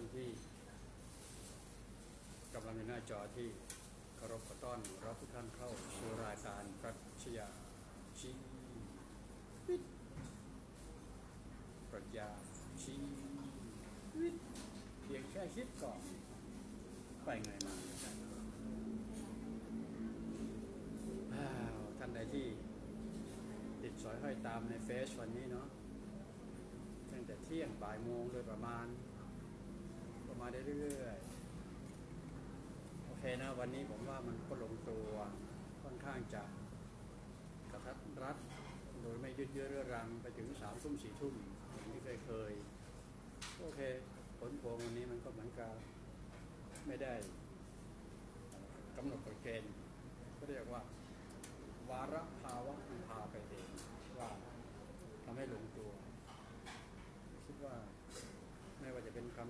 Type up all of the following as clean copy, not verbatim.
านที่กำลังอยู่หน้าจอที่เคารพขอต้อนรับทุกท่านเข้าสู่รายการปรัชญาชีวิตปรัชญาชีวิตเพียงแค่คิดก่อนไปไงมาท่านใดที่ติดสอยห้อยตามในเฟซวันนี้เนาะตั้งแต่เที่ยงบ่ายโมงโดยประมาณเรื่อยๆโอเคนะวันนี้ผมว่ามันก็ลงตัวค่อนข้างจะกระทัดรัดโดยไม่ยืดเยื้อเรื้อรังไปถึง3 ทุ่ม 4 ทุ่มอย่างที่เคยโอเคผลพวงวันนี้มันก็เหมือนกับไม่ได้กำหนดกฎเกณฑ์ก็เรียกว่าวาระภาวะมันพาไปเองว่าทำให้ลงตัวคิดว่าไม่ว่าจะเป็นคำ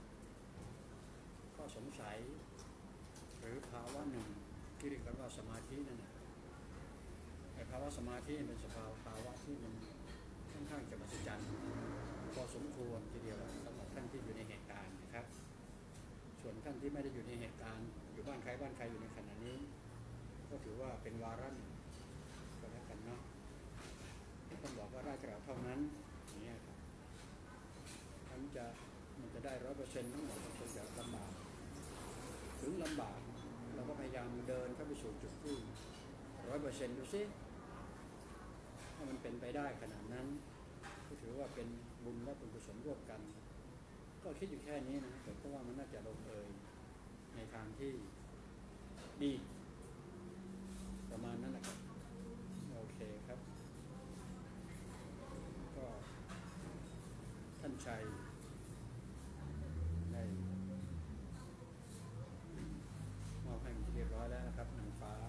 ข้อสงสัยหรือภาวะหนึ่งที่เรียกกันว่าสมาธินั่นนะแต่ภาวะสมาธิเป็นภาวะที่มันค่อนข้างจะมหัศจรรย์พอสมควรทีเดียวสำหรับท่านที่อยู่ในเหตุการณ์นะครับส่วนท่านที่ไม่ได้อยู่ในเหตุการณ์อยู่บ้านใครอยู่ในขณะนี้ก็ถือว่าเป็นวาระก็แล้วกันเนาะต้องบอกว่าราชการเท่านั้นอย่างนี้ครับมันจะได้100%ทั้งหมดมันคงจะลำบากถึงลำบากเราก็พยายามเดินเข้าไปสู่จุดที่100%ดูสิถ้ามันเป็นไปได้ขนาดนั้นก็ถือว่าเป็นบุญและเป็นกุศลร่วมกันก็คิดอยู่แค่นี้นะแต่เพราะว่ามันน่าจะลงเอยในทางที่ดีประมาณนั้นนะครับโอเคครับก็ท่านชัยได้มอบให้เรียบร้อยแล้วนะครับนางฟ้า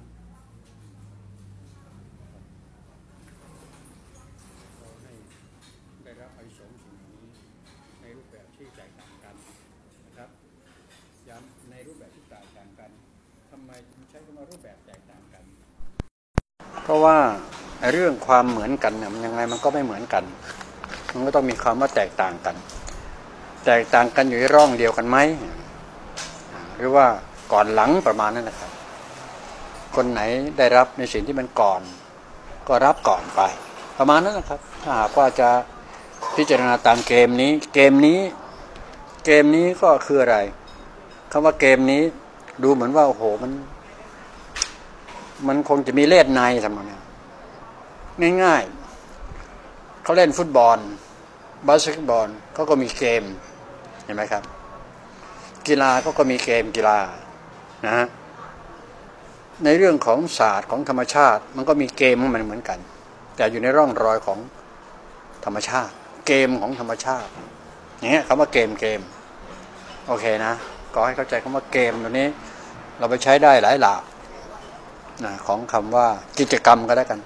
ขอให้ได้รับอานิสงส์สิ่งนี้ในรูปแบบที่แตกต่างกันนะครับย้ำในรูปแบบที่แตกต่างกันทำไมใช้คำว่ารูปแบบแตกต่างกันเพราะว่าเรื่องความเหมือนกันเนี่ยมันยังไงมันก็ไม่เหมือนกันมันก็ต้องมีความว่าแตกต่างกันแตกต่างกันอยู่ในร่องเดียวกันไหมหรือว่าก่อนหลังประมาณนั้นนะครับคนไหนได้รับในสิ่งที่มันก่อนก็รับก่อนไปประมาณนั้นนะครับถ้าหากว่าจะพิจารณาตามเกมนี้ก็คืออะไรคำว่าเกมนี้ดูเหมือนว่าโอ้โหมันคงจะมีเล่ห์ในสำหรับเนี่ยง่ายๆเขาเล่นฟุตบอลบาสเกตบอลเขาก็มีเกมเห็นไหมครับกีฬาเขาก็มีเกมกีฬานะฮะในเรื่องของศาสตร์ของธรรมชาติมันก็มีเกมของมันเหมือนกันแต่อยู่ในร่องรอยของธรรมชาติเกมของธรรมชาติอย่างเงี้ยคำว่าเกมโอเคนะก็ให้เข้าใจคำว่าเกมตัวนี้เราไปใช้ได้หลายหลากนะของคำว่ากิจกรรมก็แล้วกัน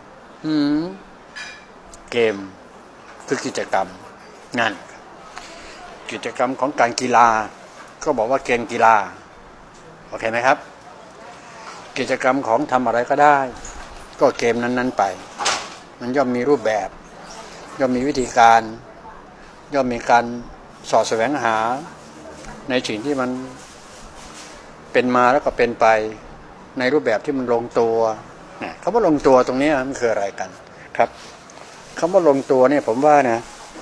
เกมคือกิจกรรมงานกิจกรรมของการกีฬาก็บอกว่าเกมกีฬาโอเคไหมครับกิจกรรมของทำอะไรก็ได้ก็เกมนั้นๆไปมันย่อมมีรูปแบบย่อมมีวิธีการย่อมมีการสอดแสวงหาในสิ่งที่มันเป็นมาแล้วก็เป็นไปในรูปแบบที่มันลงตัวเนี่ยคำว่าลงตัวตรงนี้มันคืออะไรกันครับคำว่าลงตัวเนี่ยผมว่านะ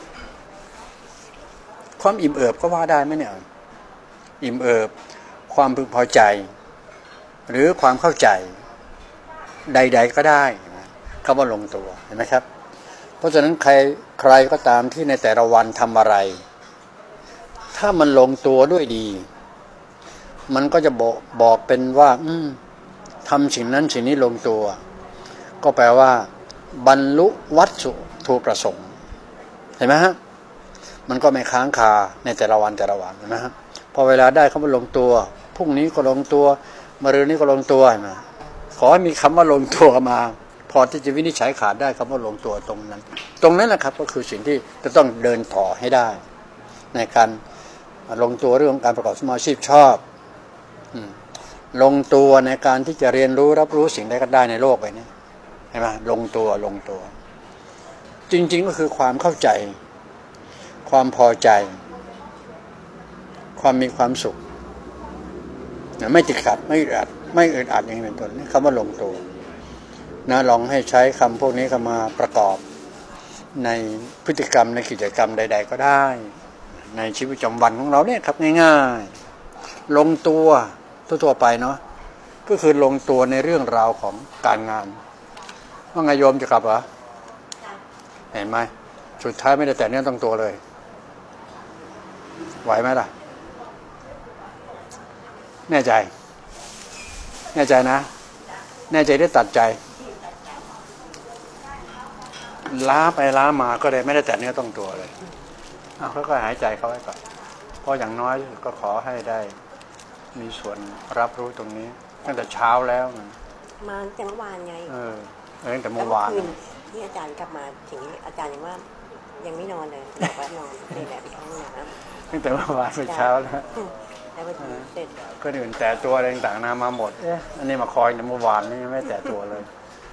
ความอิ่มเอิบก็ว่าได้ไหมเนี่ยอิ่มเอิบความพึงพอใจหรือความเข้าใจใดๆก็ได้คำว่าลงตัวเห็นไหมครับเพราะฉะนั้นใครก็ตามที่ในแต่ละวันทำอะไรถ้ามันลงตัวด้วยดีมันก็จะบอกเป็นว่าทำสิ่งนั้นสิ่งนี้ลงตัวก็แปลว่าบรรลุวัตถุประสงค์เห็นไหมฮะมันก็ไม่ค้างคาในแต่ละวันนะฮะพอเวลาได้คำว่าลงตัวพรุ่งนี้ก็ลงตัวมะรืนนี้ก็ลงตัวเห็นไหมขอให้มีคำว่าลงตัวมาพอที่จะวินิจฉัยขาดได้คำว่าลงตัวตรงนั้นแหละครับก็คือสิ่งที่จะต้องเดินต่อให้ได้ในการลงตัวเรื่องการประกอบสมาชีพชอบลงตัวในการที่จะเรียนรู้รับรู้สิ่งใดก็ได้ในโลกไปนี้เห็นไหมลงตัวจริงๆก็คือความเข้าใจความพอใจความมีความสุขไม่ติดขัดไม่อึดอัดอย่างนี้เป็นต้นนี่คำว่าลงตัวนะลองให้ใช้คำพวกนี้เข้ามาประกอบในพฤติกรรมในกิจกรรมใดๆก็ได้ในชีวิตประจำวันของเราเนี่ยครับง่ายๆลงตัวทั่วๆไปเนาะก็คือลงตัวในเรื่องราวของการงานว่าไงโยมจะกลับเหรอเห็นไหมสุดท้ายไม่ได้แต่เนื้อต้องตัวเลยไหวไหมล่ะแน่ใจนะแน่ใจได้ตัดใจล้าไปล้ามาก็เลยไม่ได้แต่เนื้อต้องตัวเลยเอาค่อยๆหายใจเข้าไว้ก่อนเพราะอย่างน้อยก็ขอให้ได้มีส่วนรับรู้ตรงนี้ตั้งแต่เช้าแล้วมาตั้งแต่เมื่อวานไงตั้งแต่เมื่อวานที่อาจารย์กลับมาถึงอาจารย์ยังว่ายังไม่นอนเลยบอกว่านอนในแบบห้องน้ำตั้งแต่เมื่อวานไปเช้าแล้วแล้ววันนี้เสร็จก็อื่นแต่ตัวอะไรต่างๆมาหมดอันนี้มาคอยในเมื่อวานนี่ไม่แต่ตัวเลย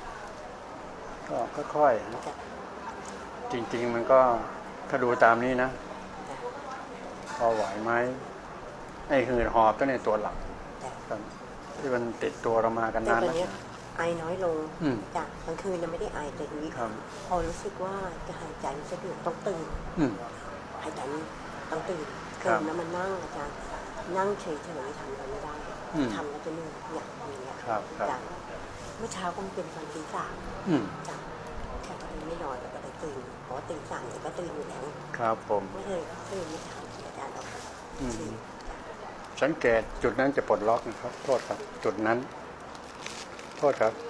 ก็ค่อยๆจริงๆมันก็ถ้าดูตามนี้นะพอไหวไหมไอ้หืดหอบก็ในตัวหลักที่มันติดตัวเรามากันนานแล้วไอน้อยลงจากกลางคืนยังไม่ได้ไอแต่ทีนี้พอรู้สึกว่าจะหายใจสะดวกต้องตื่นหายใจต้องตื่นเกินแล้วมันนั่งอาจารย์นั่งเฉยๆทำอะไรไม่ได้ทำแล้วจะเหนื่อยอย่างเงี้ยจากเมื่อเช้าก็เป็นตอนตีสามจากแค่ตอนนี้ไม่นอนแล้วก็ได้ตื่นเพราะตีสามเนี่ยก็ตื่นอยู่แล้วครับผมไม่เคยตื่นไม่ทำอาจารย์เราสังเกตจุดนั้นจะปลดล็อกนะครับโทษครับจุดนั้นโทษครับ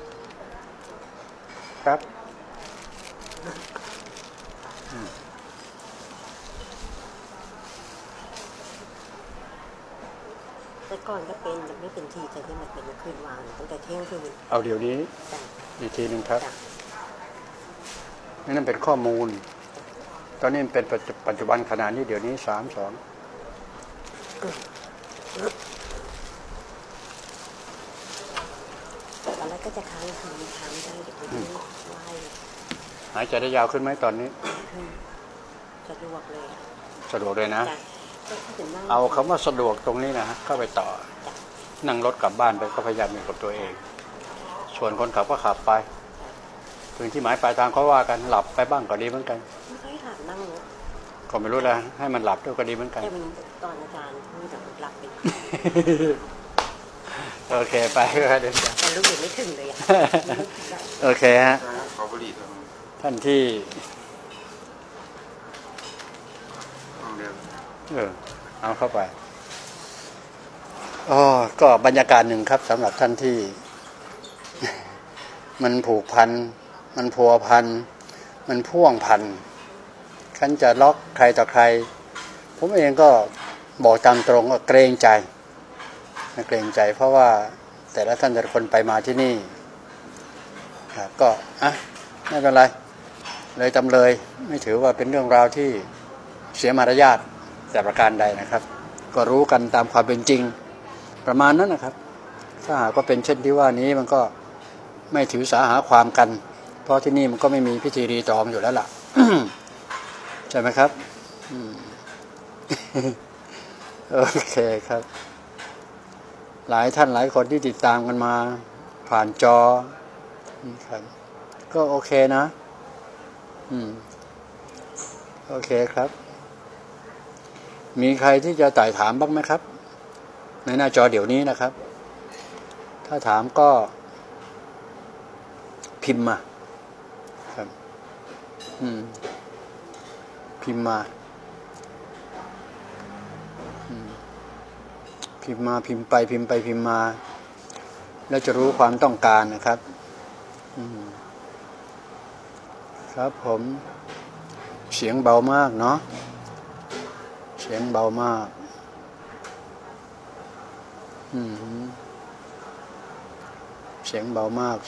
ครับแต่ก่อนก็เป็นยังไม่เป็นทีแต่ที่มันเป็นคืนวานตั้งแต่เที่ยงคืนเอาเดี๋ยวนี้อีกทีหนึ่งครับนั่นเป็นข้อมูลตอนนี้เป็นปัจจุบันขณะนี้เดี๋ยวนี้3-2 ตอนแรกก็จะค้างคืนค้างได้เดี๋ยวไปไหว้หายใจได้ยาวขึ้นไหมตอนนี้สะดวกเลยสะดวกเลยนะเอาคำว่าสะดวกตรงนี้นะเข้าไปต่อนั่งรถกลับบ้านไปก็พยายามอยู่กับตัวเองส่วนคนขับก็ขับไปถึงที่หมายปลายทางเขาว่ากันหลับไปบ้างก็ดีเหมือนกันไม่ค่อยหลับนั่งรถก็ไม่รู้แล้วให้มันหลับด้วยก็ดีเหมือนกันแต่ตอนอาจารย์พูดแบบหลับไปโอเคไปก็เดินไปแต่ลูกยังไม่ถึงเลยโอเคฮะท่านที่เอาเข้าไปก็บรรยากาศหนึ่งครับสำหรับท่านที่มันผูกพันมันพัวพันมันพ่วงพันขันจะล็อกใครต่อใครผมเองก็บอกตามตรงว่าเกรงใจเพราะว่าแต่ละท่านแต่ละคนไปมาที่นี่ครับก็ไม่เป็นไรเลยตำเลยไม่ถือว่าเป็นเรื่องราวที่เสียมารยาทแต่ประการใดนะครับก็รู้กันตามความเป็นจริงประมาณนั้นนะครับถ้าหากว่าเป็นเช่นที่ว่านี้มันก็ไม่ถือสาหาความกันเพราะที่นี่มันก็ไม่มีพิธีรีตองอยู่แล้วล่ะ ใช่ไหมครับโอเคครับหลายท่านหลายคนที่ติดตามกันมาผ่านจอครับก็โอเคนะโอเคครับมีใครที่จะไต่ถามบ้างไหมครับในหน้าจอเดี๋ยวนี้นะครับถ้าถามก็พิมพ์มาครับพิมพ์มาพิมพ์ไปพิมพ์มาแล้วจะรู้ความต้องการนะครับครับผมเสียงเบามากเนาะเสียงเบามากเสียงเบามาก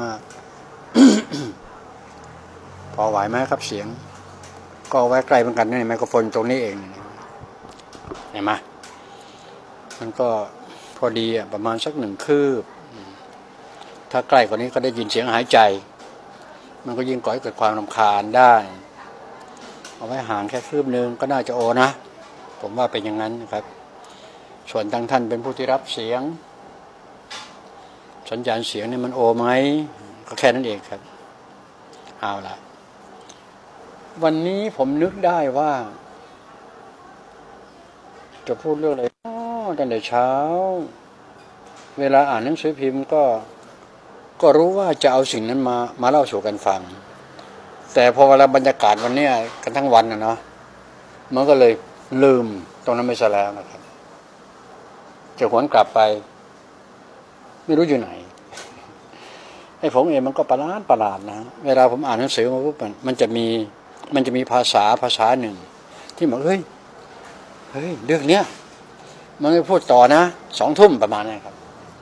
พอไหวไหมครับเสียงก็ไว้ใกล้เหมือนกันนี่ไมโครโฟนตรงนี้เองเห็นไหมมันก็พอดีประมาณสัก1 คืบถ้าใกล้กว่านี้ก็ได้ยินเสียงหายใจมันก็ยิ่งก่อให้เกิดความรำคาญได้เอาไว้ห่างแค่คืบนึงก็น่าจะโอนะผมว่าเป็นอย่างนั้นนะครับส่วนทางท่านเป็นผู้ที่รับเสียงสัญญาณเสียงนี่มันโอไหมก็แค่นั้นเองครับเอาละวันนี้ผมนึกได้ว่าจะพูดเรื่องอะไรตั้งแต่เช้าเวลาอ่านหนังสือพิมพ์ก็รู้ว่าจะเอาสิ่งนั้นมาเล่าสู่กันฟังแต่พอเวลาบรรยากาศวันนี้กันทั้งวันนะเนาะมันก็เลยลืมตรงนั้นไปซะแล้วนะครับจะหวนกลับไปไม่รู้อยู่ไหนไอ้ผมเองมันก็ประหลาดนะเวลาผมอ่านหนังสือมาปุ๊บมันจะมีภาษาหนึ่งที่บอกเฮ้ยเรื่องเนี้ยมันไม่พูดต่อนะ2 ทุ่มประมาณนี้ครับ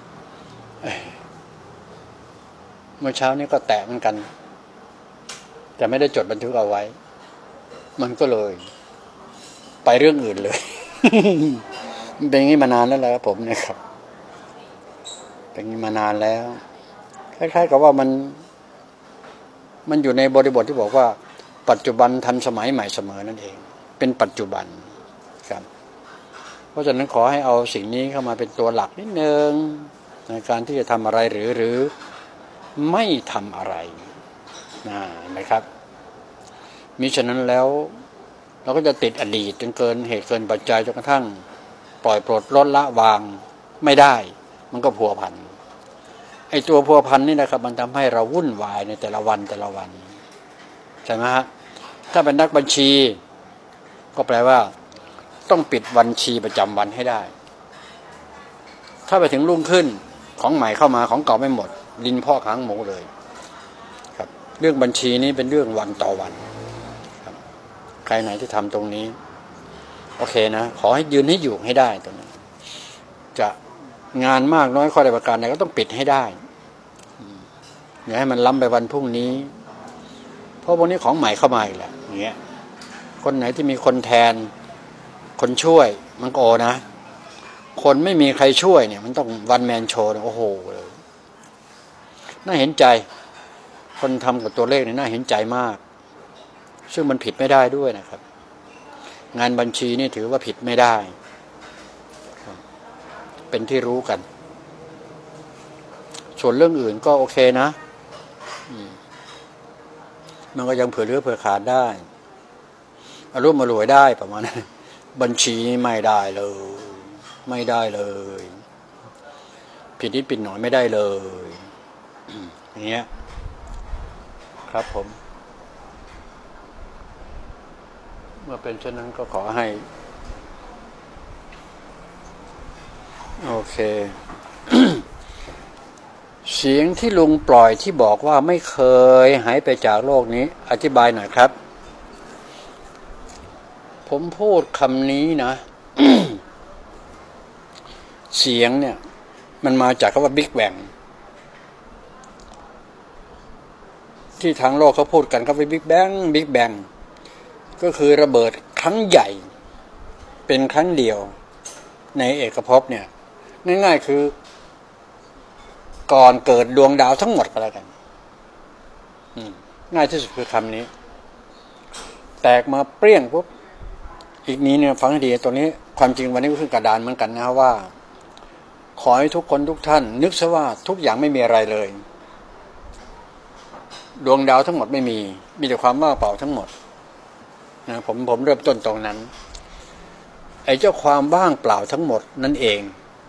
เมื่อเช้านี้ก็แตะเหมือนกันแต่ไม่ได้จดบันทึกเอาไว้มันก็เลยไปเรื่องอื่นเลย มันเป็นอย่างนี้มานานแล้วครับผมเนี่ยครับเป็นอย่างนี้มานานแล้วคล้ายๆกับว่ามันอยู่ในบริบทที่บอกว่าปัจจุบันทันสมัยใหม่เสมอนั่นเองเป็นปัจจุบันครับเพราะฉะนั้นขอให้เอาสิ่งนี้เข้ามาเป็นตัวหลักนิดนึงในการที่จะทำอะไรหรือไม่ทำอะไรนะครับมิฉะนั้นแล้วเราก็จะติดอดีตจนเกินเหตุเกินปัจจัยจนกระทั่งปล่อยปลดลดละวางไม่ได้มันก็พัวพันไอ้ตัวพัวพันนี่นะครับมันทำให้เราวุ่นวายในแต่ละวันใช่ไหมฮะถ้าเป็นนักบัญชีก็แปลว่าต้องปิดบัญชีประจำวันให้ได้ถ้าไปถึงรุ่งขึ้นของใหม่เข้ามาของเก่าไม่หมดดินพ่อค้างหมูเลยครับเรื่องบัญชีนี้เป็นเรื่องวันต่อวันครับใครไหนที่ทำตรงนี้โอเคนะขอให้ยืนให้อยู่ให้ได้ตรงนี้จะงานมากน้อยข้อใดประการใดก็ต้องปิดให้ได้อย่าให้มันล้ำไปวันพรุ่งนี้เพราะวันนี้ของใหม่เข้ามาอีกแล้วอย่างเงี้ยคนไหนที่มีคนแทนคนช่วยมันก็โอนะคนไม่มีใครช่วยเนี่ยมันต้องวันแมนโชว์โอ้โหเลยน่าเห็นใจคนทำกับตัวเลขเนี่ยน่าเห็นใจมากซึ่งมันผิดไม่ได้ด้วยนะครับงานบัญชีนี่ถือว่าผิดไม่ได้เป็นที่รู้กันส่วนเรื่องอื่นก็โอเคนะมันก็ยังเผื่อเหลือเผื่อขาดได้อารมณ์มารวยได้ประมาณนั้นบัญชีไม่ได้เลยผิดนิดผิดหน่อยไม่ได้เลยอย่างเงี้ยครับผมเมื่อเป็นเช่นนั้นก็ขอให้โอเค เสียงที่ลุงปล่อยที่บอกว่าไม่เคยหายไปจากโลกนี้อธิบายหน่อยครับผมพูดคำนี้นะ เสียงเนี่ยมันมาจากคำว่าบิ๊กแบงที่ทางโลกเขาพูดกันครับว่าบิ๊กแบงก็คือระเบิดครั้งใหญ่เป็นครั้งเดียวในเอกภพเนี่ยง่ายๆคือก่อนเกิดดวงดาวทั้งหมดก็แล้วกันง่ายที่สุดคือคำนี้แตกมาเปรี้ยงปุ๊บอีกนี้เนี่ยฟังให้ดีตัวนี้ความจริงวันนี้ก็ขึ้นกระดานเหมือนกันนะว่าขอให้ทุกคนทุกท่านนึกซะว่าทุกอย่างไม่มีอะไรเลยดวงดาวทั้งหมดไม่มีแต่ความว่างเปล่าทั้งหมดนะผมเริ่มต้นตรงนั้นไอ้เจ้าความว่างเปล่าทั้งหมดนั่นเอง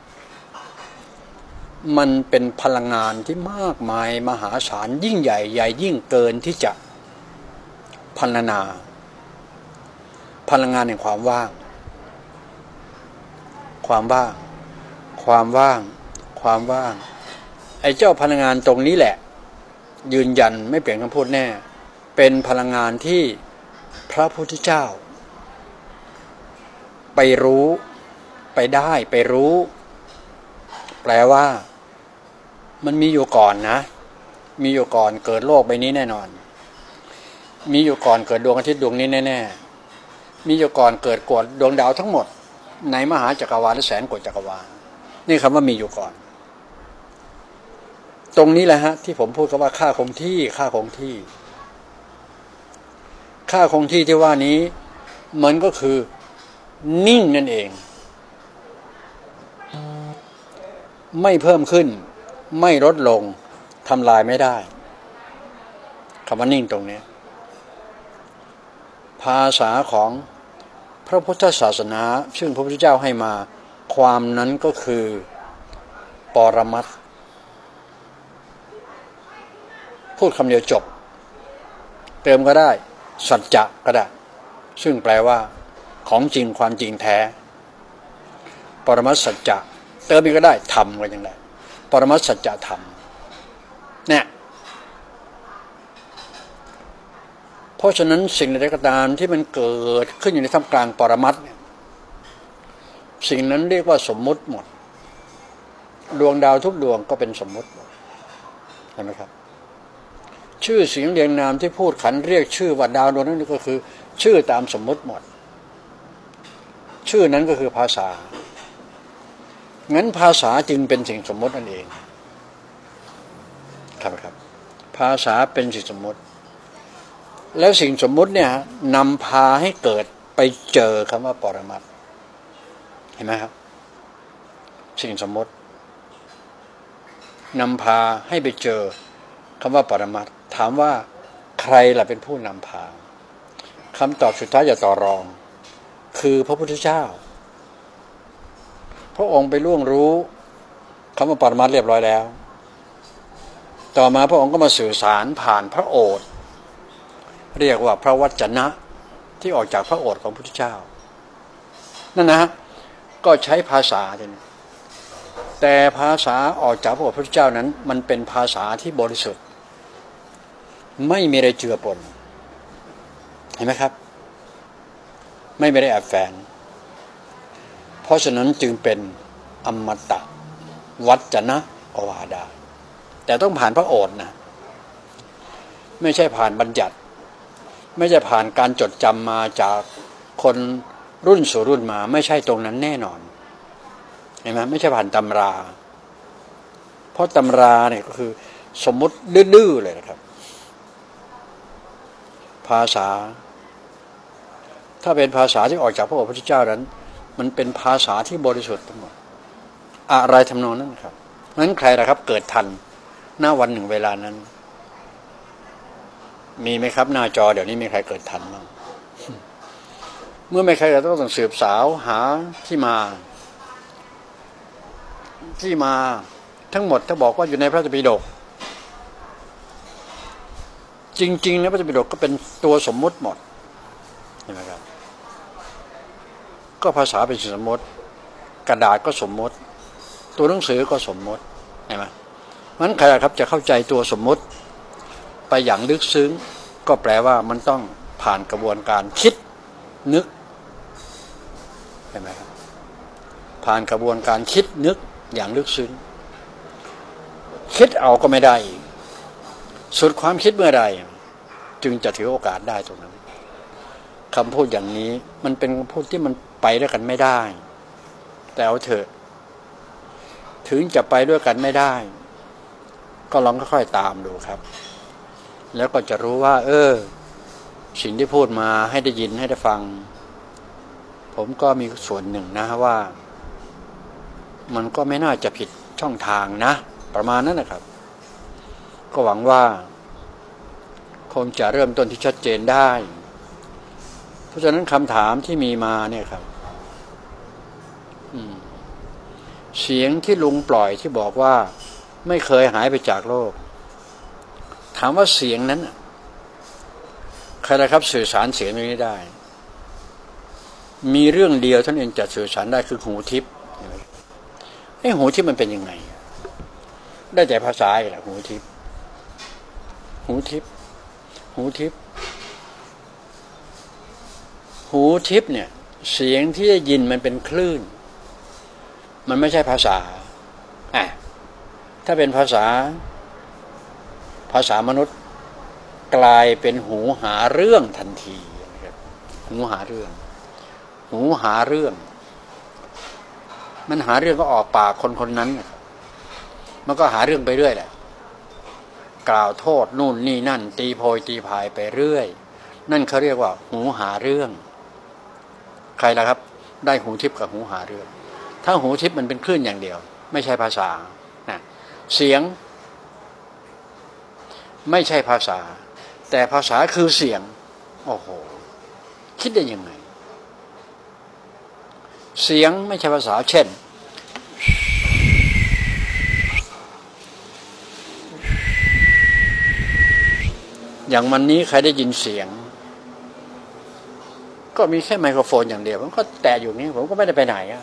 มันเป็นพลังงานที่มากมายมหาศาลยิ่งใหญ่ยิ่งเกินที่จะพรรณนาพลังงานแห่งความว่างไอ้เจ้าพลังงานตรงนี้แหละยืนยันไม่เปลี่ยนคำพูดแน่เป็นพลังงานที่พระพุทธเจ้าไปรู้ไปได้ไปรู้แปลว่ามันมีอยู่ก่อนนะมีอยู่ก่อนเกิดโลกใบนี้แน่นอนมีอยู่ก่อนเกิดดวงอาทิตย์ดวงนี้แน่ๆมีอยู่ก่อนเกิดกฎดวงดาวทั้งหมดในมหาจักรวาลและแสนกว่าจักรวาลนี่คำว่ามีอยู่ก่อนตรงนี้แหละฮะที่ผมพูดกันว่าค่าคงที่ที่ว่านี้มันก็คือนิ่งนั่นเองไม่เพิ่มขึ้นไม่ลดลงทำลายไม่ได้คำว่านิ่งตรงนี้ภาษาของพระพุทธศาสนาซึ่งพระพุทธเจ้าให้มาความนั้นก็คือปรมัตถ์พูดคำเดียวจบเติมก็ได้สัจจะก็ได้ซึ่งแปลว่าของจริงความจริงแท้ปรมัตถ์สัจจะเติมอีกก็ได้ธรรมก็ยังได้ปรมัตถ์สัจจะธรรมเนี่ยเพราะฉะนั้นสิ่งใดก็ตามที่มันเกิดขึ้นอยู่ในท่ามกลางปรมัตถ์สิ่งนั้นเรียกว่าสมมุติหมดดวงดาวทุกดวงก็เป็นสมมุติเห็นไหมครับชื่อเสียงเรียงนามที่พูดขันเรียกชื่อว่าดาวดวงนั้นก็คือชื่อตามสมมุติหมดชื่อนั้นก็คือภาษางั้นภาษาจึงเป็นสิ่งสมมุตินั่นเองครับภาษาเป็นสิ่งสมมุติแล้วสิ่งสมมุติเนี่ยนำพาให้เกิดไปเจอคำว่าปรมัตถ์เห็นไหมครับสิ่งสมมุตินำพาให้ไปเจอคำว่าปรมัตถ์ถามว่าใครล่ะเป็นผู้นำพาคำตอบสุดท้ายอย่าต่อรองคือพระพุทธเจ้าพระองค์ไปล่วงรู้คำว่าปรมัตถ์เรียบร้อยแล้วต่อมาพระองค์ก็มาสื่อสารผ่านพระโอษฐ์เรียกว่าพระวจนะที่ออกจากพระโอษฐ์ของพระพุทธเจ้านั่นนะก็ใช้ภาษาแต่ภาษาออกจากพระโอษฐ์พระพุทธเจ้านั้นมันเป็นภาษาที่บริสุทธิ์ไม่มีอะไรเจือปนเห็นไหมครับไม่ได้แอบแฝงเพราะฉะนั้นจึงเป็นอมตะวจนะก็ว่าได้แต่ต้องผ่านพระโอษฐ์นะไม่ใช่ผ่านบัญญัติไม่ใช่ผ่านการจดจำมาจากคนรุ่นสู่รุ่นมาไม่ใช่ตรงนั้นแน่นอนเห็นไหมไม่ใช่ผ่านตำราเพราะตำราเนี่ยก็คือสมมุติดื้อๆเลยนะครับภาษาถ้าเป็นภาษาที่ออกจากพระโอษฐ์พระพุทธเจ้านั้นมันเป็นภาษาที่บริสุทธิ์ทั้งหมดอะไรทำนองนั้นครับงั้นใครล่ะครับเกิดทันหน้าวันหนึ่งเวลานั้นมีไหมครับหน้าจอเดี๋ยวนี้มีใครเกิดทันบ้างเมื่อไม่ใครก็ต้องสืบสาวหาที่มาทั้งหมดถ้าบอกว่าอยู่ในพระไตรปิฎกจริงๆในพระไตรปิฎกก็เป็นตัวสมมุติหมดเห็นไหมครับก็ภาษาเป็นสมมติกระดาษก็สมมติตัวหนังสือก็สมมติเห็นไหมงั้นใครครับจะเข้าใจตัวสมมติไปอย่างลึกซึ้งก็แปลว่ามันต้องผ่านกระบวนการคิดนึกเห็นไหมครับผ่านกระบวนการคิดนึกอย่างลึกซึ้งคิดเอาก็ไม่ได้อีกสุดความคิดเมื่อใดจึงจะถือโอกาสได้ตรงนั้นคำพูดอย่างนี้มันเป็นคำพูดที่มันไปด้วยกันไม่ได้แต่เอาเถอะถึงจะไปด้วยกันไม่ได้ก็ลองค่อยๆตามดูครับแล้วก็จะรู้ว่าสิ่งที่พูดมาให้ได้ยินให้ได้ฟังผมก็มีส่วนหนึ่งนะว่ามันก็ไม่น่าจะผิดช่องทางนะประมาณนั้นนะครับก็หวังว่าคงจะเริ่มต้นที่ชัดเจนได้เพราะฉะนั้นคำถามที่มีมาเนี่ยครับเสียงที่ลุงปล่อยที่บอกว่าไม่เคยหายไปจากโลกถามว่าเสียงนั้นใครนะครับสื่อสารเสียงนี้ได้มีเรื่องเดียวท่านเองจะสื่อสารได้คือหูทิพย์ไอ้หูทิพย์มันเป็นยังไงได้แต่ภาษาแหละหูทิพย์เนี่ยเสียงที่ได้ยินมันเป็นคลื่นมันไม่ใช่ภาษาถ้าเป็นภาษามนุษย์กลายเป็นหูหาเรื่องทันทีนะครับหูหาเรื่องมันหาเรื่องก็ออกปากคนนั้นมันก็หาเรื่องไปเรื่อยแหละกล่าวโทษนู่นนี่นั่นตีโพยตีพายไปเรื่อยนั่นเขาเรียกว่าหูหาเรื่องใครล่ะครับได้หูทิพย์กับหูหาเรื่องถ้าหูทิพย์มันเป็นคลื่นอย่างเดียวไม่ใช่ภาษานะเสียงไม่ใช่ภาษาแต่ภาษาคือเสียงโอ้โหคิดได้ยังไงเสียงไม่ใช่ภาษาเช่นอย่างวันนี้ใครได้ยินเสียงก็มีแค่ไมโครโฟนอย่างเดียวมันก็แตะอยู่นี้ผมก็ไม่ได้ไปไหนอะ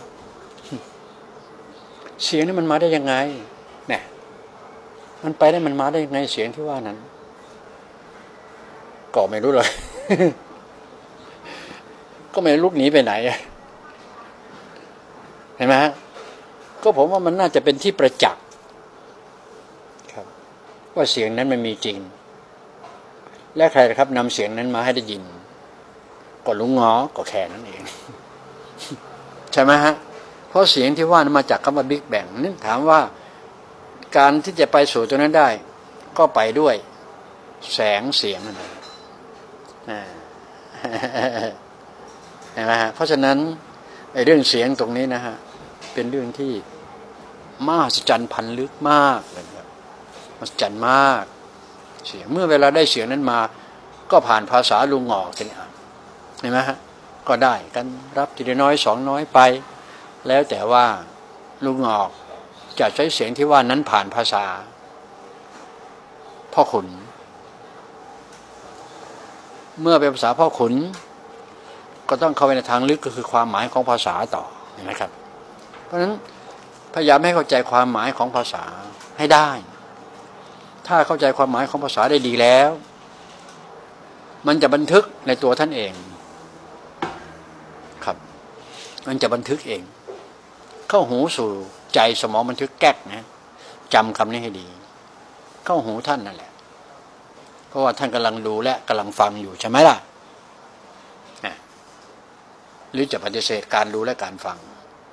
เสียงนี่มันมาได้ยังไงเนี่ยมันไปได้มันมาได้ยังไงเสียงที่ว่านั้นก็ไม่รู้เลย ก็ไม่ลุกหนีไปไหนเห็นไหมฮะก็ผมว่ามันน่าจะเป็นที่ประจักษ์ครับว่าเสียงนั้นมันมีจริงและใครครับนำเสียงนั้นมาให้ได้ยินก็ลุงง้อก็แค่นั้นเอง ใช่ไหมฮะเพราะเสียงที่ว่านั้นมาจากคำว่าบิ๊กแบงนั่นถามว่าการที่จะไปสู่ตัวนั้นได้ก็ไปด้วยแสงเสียงนั่นเองเห็นไหมฮะเพราะฉะนั้นไอ้เรื่องเสียงตรงนี้นะฮะเป็นเรื่องที่มหัศจรรย์พันลึกมากเลยครับมหัศจรรย์มากเสียงเมื่อเวลาได้เสียงนั้นมาก็ผ่านภาษาลุงงอกกันเห็นไหมฮะก็ได้กันรับทีละน้อยสองน้อยไปแล้วแต่ว่าลุงงอกจะใช้เสียงที่ว่านั้นผ่านภาษาพ่อขุนเมื่อเป็นภาษาพ่อขุนก็ต้องเข้าไปในทางลึกก็คือความหมายของภาษาต่อเห็นไหมครับเพราะฉะนั้นพยายามให้เข้าใจความหมายของภาษาให้ได้ถ้าเข้าใจความหมายของภาษาได้ดีแล้วมันจะบันทึกในตัวท่านเองครับมันจะบันทึกเองเข้าหูสู่ใจสมองบันทึกแก๊กนะจำคำนี้ให้ดีเข้าหูท่านนั่นแหละเพราะว่าท่านกำลังดูและกำลังฟังอยู่ใช่ไหมล่ะหรือจะปฏิเสธการดูและการฟัง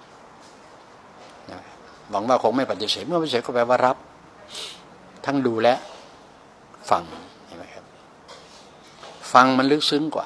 หวังว่าคงไม่ปฏิเสธเมื่อปฏิเสธก็แปลว่ารับทั้งดูและฟังเห็นไหมครับฟังมันลึกซึ้งกว่า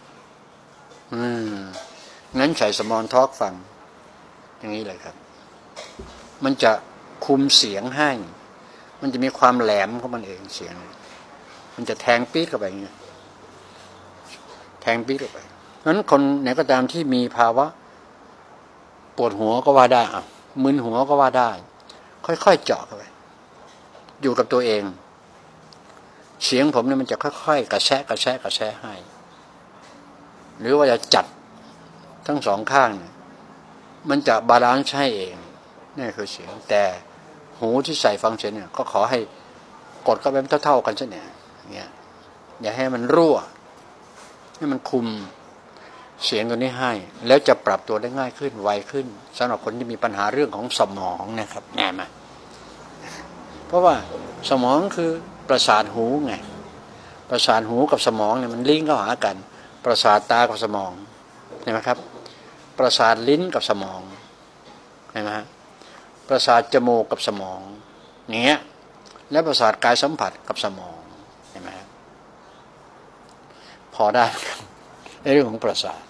งั้นใส่สมอนทอล์กฟังอย่างนี้เลยครับมันจะคุมเสียงให้มันจะมีความแหลมของมันเองเสียงมันจะแทงปี๊ดเข้าไปอย่างเงี้ยแทงปี๊ดเข้าไปนั้นคนไหนก็ตามที่มีภาวะปวดหัวก็ว่าได้มึนหัวก็ว่าได้ค่อยๆเจาะเข้าไปอยู่กับตัวเองเสียงผมเนี่ยมันจะค่อยๆกระแทะให้หรือว่าจะจัดทั้งสองข้างเนี่ยมันจะบาลานซ์ให้เองนี่คือเสียงแต่หูที่ใส่ฟังเสียงเนี่ยก็ขอให้กดเข้าไปเท่าๆกันซะเนี่ยอย่าให้มันรั่วให้มันคุมเสียงตัวนี้ให้แล้วจะปรับตัวได้ง่ายขึ้นไวขึ้นสำหรับคนที่มีปัญหาเรื่องของสมองนะครับแน่ไหมเพราะว่าสมองคือประสาทหูไงประสาทหูกับสมองเนี่ยมันลิงก์เข้าหากันประสาทตากับสมองเห็นไหมครับประสาทลิ้นกับสมองเห็นไหมฮะประสาทจมูกกับสมองเนี้ยและประสาทกายสัมผัสกับสมองเห็นไหมครับพอได้ในเรื่องของประสาท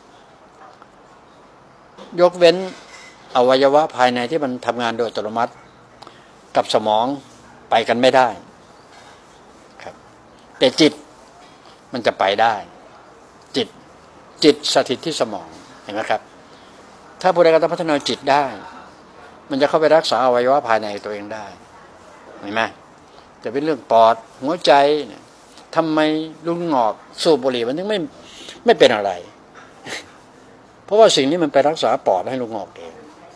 ยกเว้นอวัยวะภายในที่มันทำงานโดยอัตโนมัติกับสมองไปกันไม่ได้ครับแต่จิตมันจะไปได้จิตสถิตที่สมองเห็นไหมครับถ้าผู้ใดกำลังพัฒนาจิตได้มันจะเข้าไปรักษาอวัยวะภายในตัวเองได้เห็นไหมจะเป็นเรื่องปอดหัวใจเนี่ยทำไมลุงงอกสูบบุหรี่มันถึงไม่เป็นอะไรเพราะว่าสิ่งนี้มันไปรักษาปอดให้ลุงงอกเอง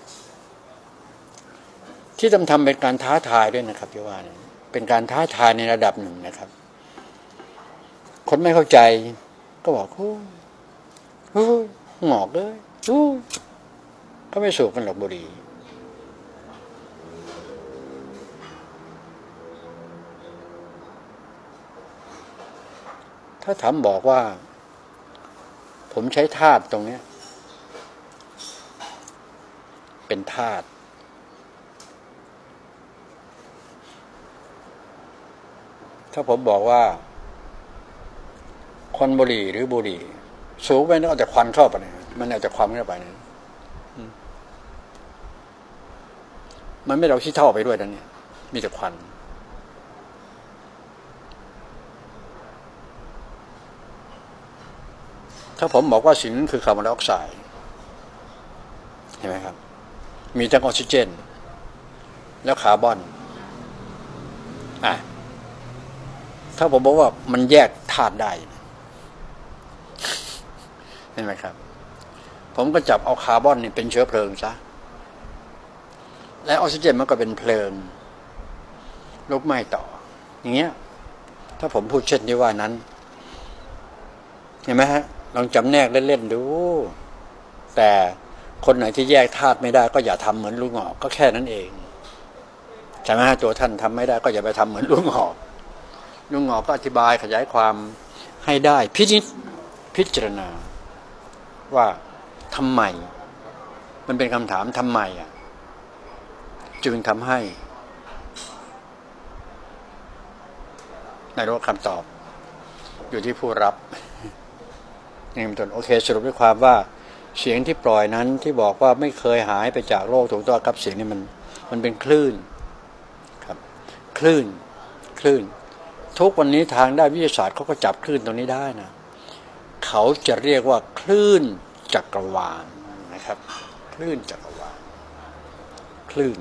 ที่ทำเป็นการท้าทายด้วยนะครับพี่ว่าเนี่ยเป็นการท้าทายในระดับหนึ่งนะครับคนไม่เข้าใจก็บอกงอกเลยก็ไม่สูบกันหรอกบุหรี่ถ้าถามบอกว่าผมใช้ธาตุตรงนี้เป็นธาตุถ้าผมบอกว่าควันบุหรี่หรือบุหรี่สูบไปแล้วเอาแต่ควันเข้าไปมันเอาแต่ความเข้าไปนั้นมันไม่เราขี้เท่าไปด้วยนะเนี่ยมีแต่ควันถ้าผมบอกว่าสิ่งนั้นคือคาร์บอนไดออกไซด์เห็นไหมครับมีทั้งออกซิเจนแล้วคาร์บอนถ้าผมบอกว่ามันแยกธาตุได้เห็นไหมครับผมก็จับเอาคาร์บอนนี่เป็นเชื้อเพลิงซะและออกซิเจนมันก็เป็นเพลิงลุกไหม้ต่ออย่างเงี้ยถ้าผมพูดเช่นที่ว่านั้นเห็นไหมฮะลองจำแนกเล่นๆดูแต่คนไหนที่แยกธาตุไม่ได้ก็อย่าทำเหมือนลุงหงอกก็แค่นั้นเองใช่ไหมฮะตัวท่านทำไม่ได้ก็อย่าไปทำเหมือนลุงหงอกลุงหงอกก็อธิบายขยายความให้ได้พิจารณาว่าทำไมมันเป็นคำถามทำไมจึงทำให้ในรู้คำตอบอยู่ที่ผู้รับนี่เป็นต้นโอเคสรุปด้วยความว่าเสียงที่ปล่อยนั้นที่บอกว่าไม่เคยหายไปจากโลกถูกต้องครับเสียงนี้มันเป็นคลื่นครับคลื่นทุกวันนี้ทางด้านวิทยาศาสตร์เขาก็จับคลื่นตรงนี้ได้นะเขาจะเรียกว่าคลื่นจักรวาลนะครับคลื่นจักรวาลคลื่น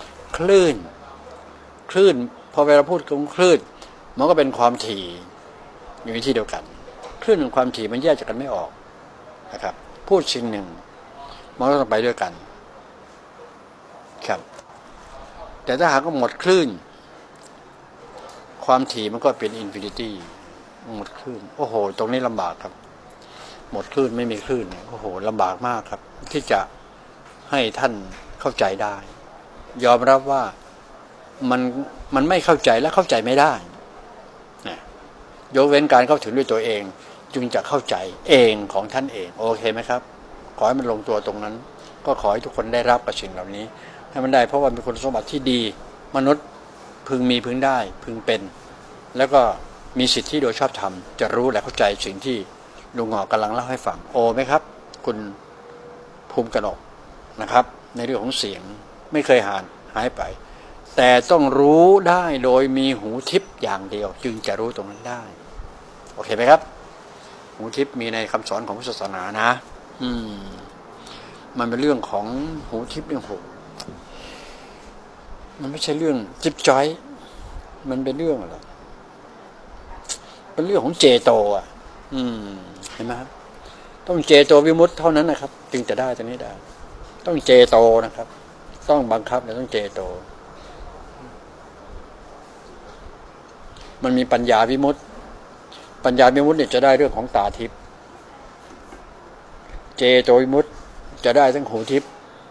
พอเวลาพูดถึงคลื่นมันก็เป็นความถี่อยู่ในที่เดียวกันคลื่นกับความถี่มันแยกจากกันไม่ออกนะครับพูดสิ่งหนึ่งมันก็ต้องไปด้วยกันครับแต่ถ้าหากว่าหมดคลื่นความถี่มันก็เป็นอินฟินิตี้หมดคลื่นโอ้โหตรงนี้ลำบากครับหมดคลื่นไม่มีคลื่นโอ้โหลำบากมากครับที่จะให้ท่านเข้าใจได้ยอมรับว่ามันไม่เข้าใจและเข้าใจไม่ได้ยกเว้นการเข้าถึงด้วยตัวเองจึงจะเข้าใจเองของท่านเองโอเคไหมครับขอให้มันลงตัวตรงนั้นก็ขอให้ทุกคนได้รับกับสิ่งเหล่านี้ให้มันได้เพราะว่าเป็นคุณสมบัติที่ดีมนุษย์พึงมีพึงได้พึงเป็นแล้วก็มีสิทธิโดยชอบธรรมจะรู้และเข้าใจสิ่งที่ลุงหงอกกำลังเล่าให้ฟังโอไหมครับคุณภูมิกนกนะครับในเรื่องของเสียงไม่เคยหายไปแต่ต้องรู้ได้โดยมีหูทิพย์อย่างเดียวจึงจะรู้ตรงนั้นได้โอเคไหมครับหูทิพย์มีในคำสอนของพุทธศาสนานะมันเป็นเรื่องของหูทิพย์เรื่องหูมันไม่ใช่เรื่องจิ๊บจ้อยมันเป็นเรื่องอะไรเป็นเรื่องของเจโตเห็นไหมครับต้องเจโตวิมุตติเท่านั้นนะครับจึงจะได้ตรงนี้ได้ต้องเจโตนะครับต้องบังคับและต้องเจโตมันมีปัญญาวิมุตติเนี่ยจะได้เรื่องของตาทิพย์เจโตวิมุตติจะได้ทั้งหูทิพย์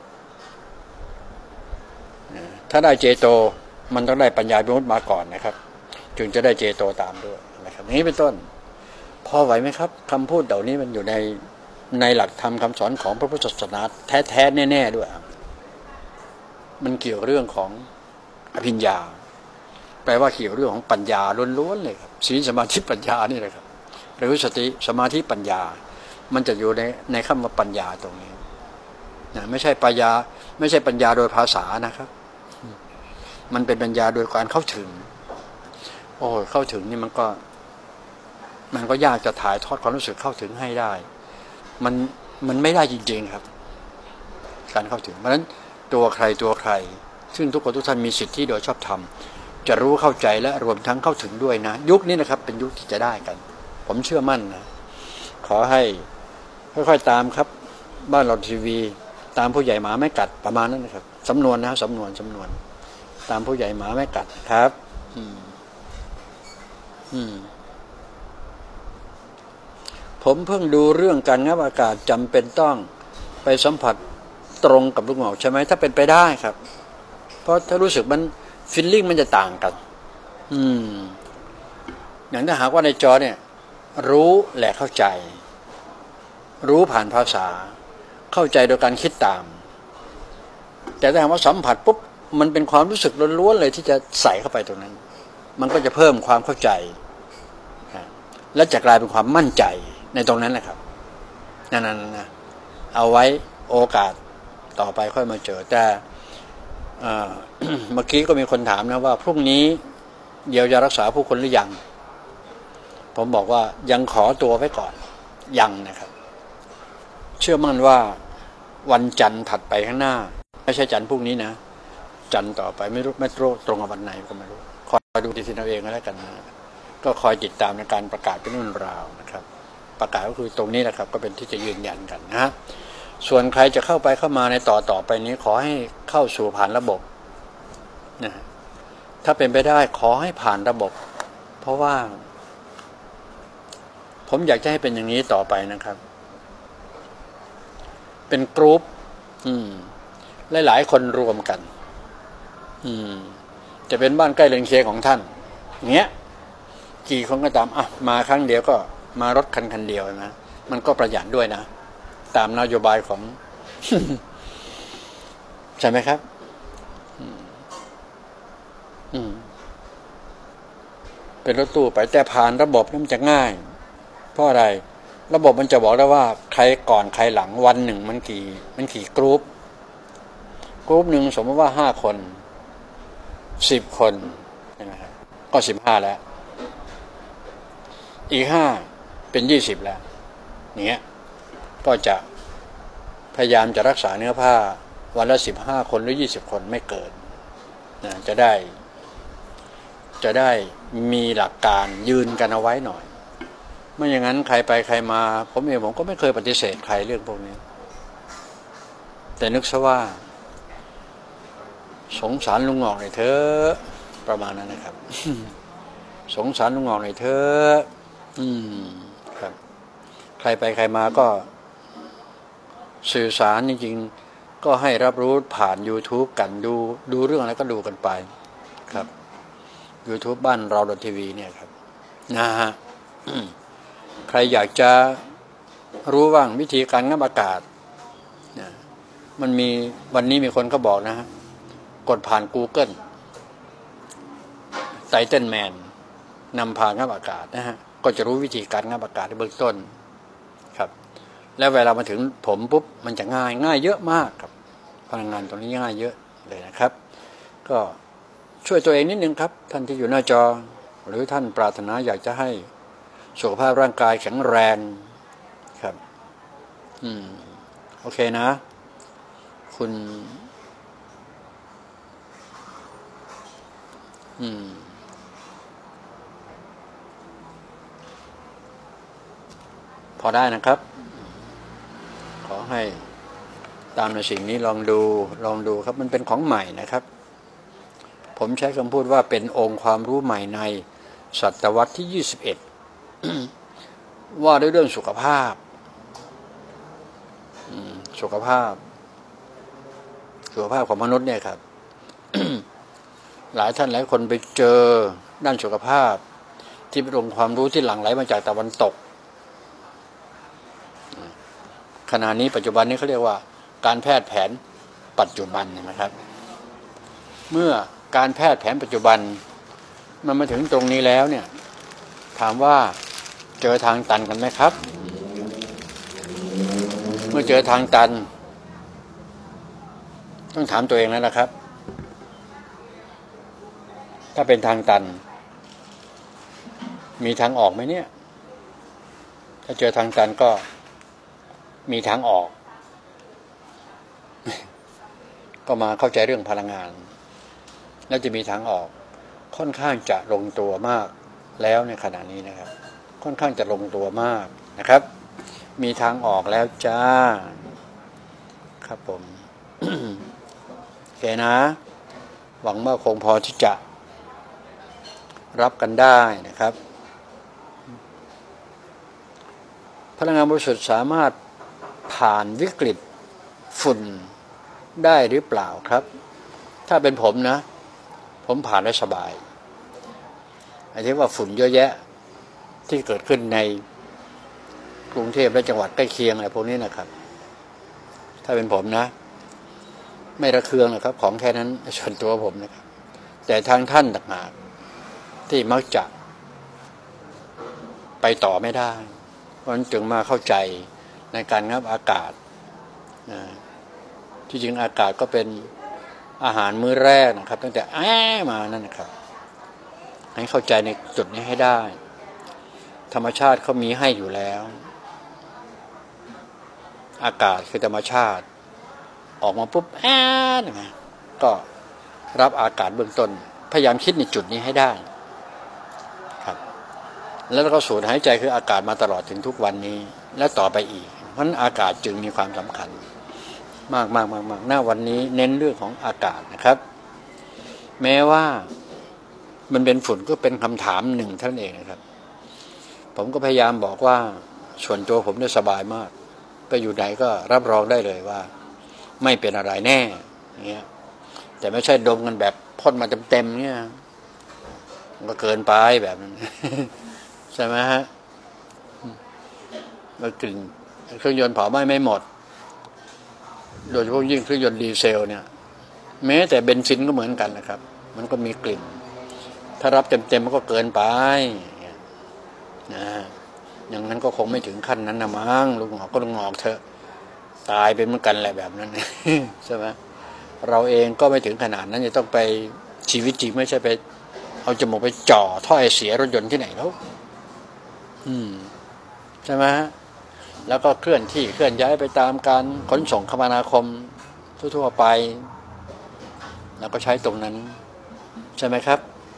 ถ้าได้เจโตมันต้องได้ปัญญาวิมุตติมาก่อนนะครับจึงจะได้เจโตตามด้วยนะครับนี้เป็นต้นพอไหวไหมครับคำพูดเหล่านี้มันอยู่ในหลักธรรมคำสอนของพระพุทธศาสนาแท้ๆแน่ๆด้วยมันเกี่ยวเรื่องของอภิญญาแปลว่าเกี่ยวเรื่องของปัญญาล้วนๆเลยครับศีลสมาธิปัญญานี่แหละครับหรือสติสมาธิปัญญามันจะอยู่ในคำว่าปัญญาตรงนี้นะไม่ใช่ปัญญาโดยภาษานะครับมันเป็นปัญญาโดยการเข้าถึงโอ้เข้าถึงนี่มันก็ยากจะถ่ายทอดความรู้สึกเข้าถึงให้ได้มันไม่ได้จริงๆครับการเข้าถึงเพราะฉะนั้นตัวใครซึ่งทุกคนทุกท่านมีสิทธิโดยชอบธรรมจะรู้เข้าใจและรวมทั้งเข้าถึงด้วยนะยุคนี้นะครับเป็นยุคที่จะได้กันผมเชื่อมั่นนะขอให้ค่อยๆตามครับบ้านเราทีวีตามผู้ใหญ่หมาไม่กัดประมาณนั้นนะครับสำนวนนะสำนวนตามผู้ใหญ่หมาไม่กัดครับผมเพิ่งดูเรื่องการงับอากาศจำเป็นต้องไปสัมผัสตรงกับลูกหงอกใช่ไหมถ้าเป็นไปได้ครับเพราะถ้ารู้สึกมันฟีลลิ่งมันจะต่างกันอย่างถ้าหากว่าในจอเนี่ยรู้และเข้าใจรู้ผ่านภาษาเข้าใจโดยการคิดตามแต่ถ้าหากว่าสัมผัสปุ๊บมันเป็นความรู้สึกล้วนๆเลยที่จะใส่เข้าไปตรงนั้นมันก็จะเพิ่มความเข้าใจและจะกลายเป็นความมั่นใจในตรงนั้นแหละครับนั่นนะเอาไว้โอกาสต่อไปค่อยมาเจอแต่เมื่อกี้ก็มีคนถามนะว่าพรุ่งนี้เดี๋ยวจะรักษาผู้คนหรือยังผมบอกว่ายังขอตัวไว้ก่อนยังนะครับเชื่อมั่นว่าวันจันทร์ถัดไปข้างหน้าไม่ใช่จันทร์พรุ่งนี้นะจันทร์ต่อไปไม่รู้ตรงกับวันไหนก็ไม่รู้คอยดูทีเอาเองก็แล้วกันนะก็คอยติดตามในการประกาศเป็นเรื่องราวนะครับประกาศก็คือตรงนี้นะครับก็เป็นที่จะยืนยันกันนะส่วนใครจะเข้ามาในต่อไปนี้ขอให้เข้าสู่ผ่านระบบนะถ้าเป็นไปได้ขอให้ผ่านระบบเพราะว่าผมอยากจะให้เป็นอย่างนี้ต่อไปนะครับเป็นกรุ๊ปหลายๆคนรวมกันจะเป็นบ้านใกล้เรือนเคียงของท่านเงี้ยกี่คนก็ตามมาครั้งเดียวก็มารถคันเดียวนะมันก็ประหยัดด้วยนะตามนโยบายของ ใช่ไหมครับเป็นรถตู้ไปแต่ผ่านระบบนี่มันจะง่ายเพราะอะไรระบบมันจะบอกได้ว่าใครก่อนใครหลังวันหนึ่งมันกี่กรุ๊ปหนึ่งสมมติว่า5 คน10 คนใช่ไหมครับก็15แล้วอีก5เป็น20แล้วเนี้ยก็จะพยายามจะรักษาเนื้อผ้าวันละ15 คนหรือ20 คนไม่เกินนะจะได้มีหลักการยืนกันเอาไว้หน่อยไม่อย่างนั้นใครไปใครมาผมก็ไม่เคยปฏิเสธใครเรื่องพวกนี้แต่นึกซะว่าสงสารลุงงอกหน่อยเถอะประมาณนั้นนะครับ สงสารลุงงอกหน่อยเถอะครับใครไปใครมาก็สื่อสารจริงๆก็ให้รับรู้ผ่าน YouTube กันดูเรื่องอะไรก็ดูกันไปครับ YouTube บ้านเราทีวีเนี่ยครับนะฮะ ใครอยากจะรู้ว่างวิธีการงับอากาศมันมีวันนี้มีคนก็บอกนะฮะกดผ่าน Google ไตเติ้ลแมนนำพางับอากาศนะฮะก็จะรู้วิธีการงับอากาศในเบื้องต้นครับแล้วเวลามาถึงผมปุ๊บมันจะง่ายเยอะมากครับพลังงานตรงนี้ง่ายเยอะเลยนะครับก็ช่วยตัวเองนิดนึงครับท่านที่อยู่หน้าจอหรือท่านปรารถนาอยากจะให้สุขภาพร่างกายแข็งแรงครับโอเคนะคุณพอได้นะครับขอให้ตามในสิ่งนี้ลองดูครับมันเป็นของใหม่นะครับผมใช้คำพูดว่าเป็นองค์ความรู้ใหม่ในศตวรรษที่21 ว่าด้วยเรื่องสุขภาพของมนุษย์เนี่ยครับ หลายท่านหลายคนไปเจอด้านสุขภาพที่เป็นองค์ความรู้ที่หลั่งไหลมาจากตะวันตกขณะนี้ปัจจุบันนี้เขาเรียกว่าการแพทย์แผนปัจจุบันนะครับเมื่อการแพทย์แผนปัจจุบันมันมาถึงตรงนี้แล้วเนี่ยถามว่าเจอทางตันกันไหมครับเมื่อเจอทางตันต้องถามตัวเองแล้วนะครับถ้าเป็นทางตันมีทางออกไหมเนี่ยถ้าเจอทางตันก็มีทางออก ก็มาเข้าใจเรื่องพลังงานแล้วจะมีทางออกค่อนข้างจะลงตัวมากแล้วในขณะนี้นะครับค่อนข้างจะลงตัวมากนะครับมีทางออกแล้วจ้าครับผม โอเคนะหวังว่าคงพอที่จะรับกันได้นะครับพลังงานบริสุทธิ์สามารถผ่านวิกฤตฝุ่นได้หรือเปล่าครับถ้าเป็นผมนะผมผ่านได้สบายไอ้ที่ว่าฝุ่นเยอะแยะที่เกิดขึ้นในกรุงเทพและจังหวัดใกล้เคียงอะไรพวกนี้นะครับถ้าเป็นผมนะไม่ระเคืองนะครับของแค่นั้นส่วนตัวผมนะครับแต่ทางท่านต่างหากที่มักจะไปต่อไม่ได้เพราะฉะนั้นจึงมาเข้าใจในการงับอากาศที่จริงอากาศก็เป็นอาหารมื้อแรกนะครับตั้งแต่มานั่นนะครับให้เข้าใจในจุดนี้ให้ได้ธรรมชาติเขามีให้อยู่แล้วอากาศคือธรรมชาติออกมาปุ๊บนะก็รับอากาศเบื้องต้นพยายามคิดในจุดนี้ให้ได้ครับแล้วก็สูดหายใจคืออากาศมาตลอดถึงทุกวันนี้และต่อไปอีกเพราะฉะนั้นอากาศจึงมีความสำคัญมากหน้าวันนี้เน้นเรื่องของอากาศนะครับแม้ว่ามันเป็นฝุ่นก็เป็นคำถามหนึ่งเท่านั้นเองนะครับผมก็พยายามบอกว่าส่วนตัวผมเนี่ยสบายมากไปอยู่ไหนก็รับรองได้เลยว่าไม่เป็นอะไรแน่อย่างเงี้ยแต่ไม่ใช่ดมกันแบบพ่นมาเต็มๆเนี่ยมันก็เกินไปแบบนั้น ใช่ไหมฮะมันกลิ่นเครื่องยนต์เผาไหม้ไม่หมดโดยเฉพาะยิ่งเครื่องยนต์ดีเซลเนี่ยแม้แต่เบนซินก็เหมือนกันนะครับมันก็มีกลิ่นถ้ารับเต็มๆมันก็เกินไปนะอย่างนั้นก็คงไม่ถึงขั้นนั้นนะมั้งลุงหงอกก็ลุงหงอกเถอะตายเป็นเหมือนกันแหละแบบนั้น ใช่ไหมเราเองก็ไม่ถึงขนาดนั้นจะต้องไปชีวิตจริงไม่ใช่ไปเอาจมูกไปจ่อท่อไอเสียรถยนต์ที่ไหนแล้วใช่ไหมแล้วก็เคลื่อนย้ายไปตามการขนส่งคมนาคมทั่วๆไปแล้วก็ใช้ตรงนั้นใช่ไหมครับ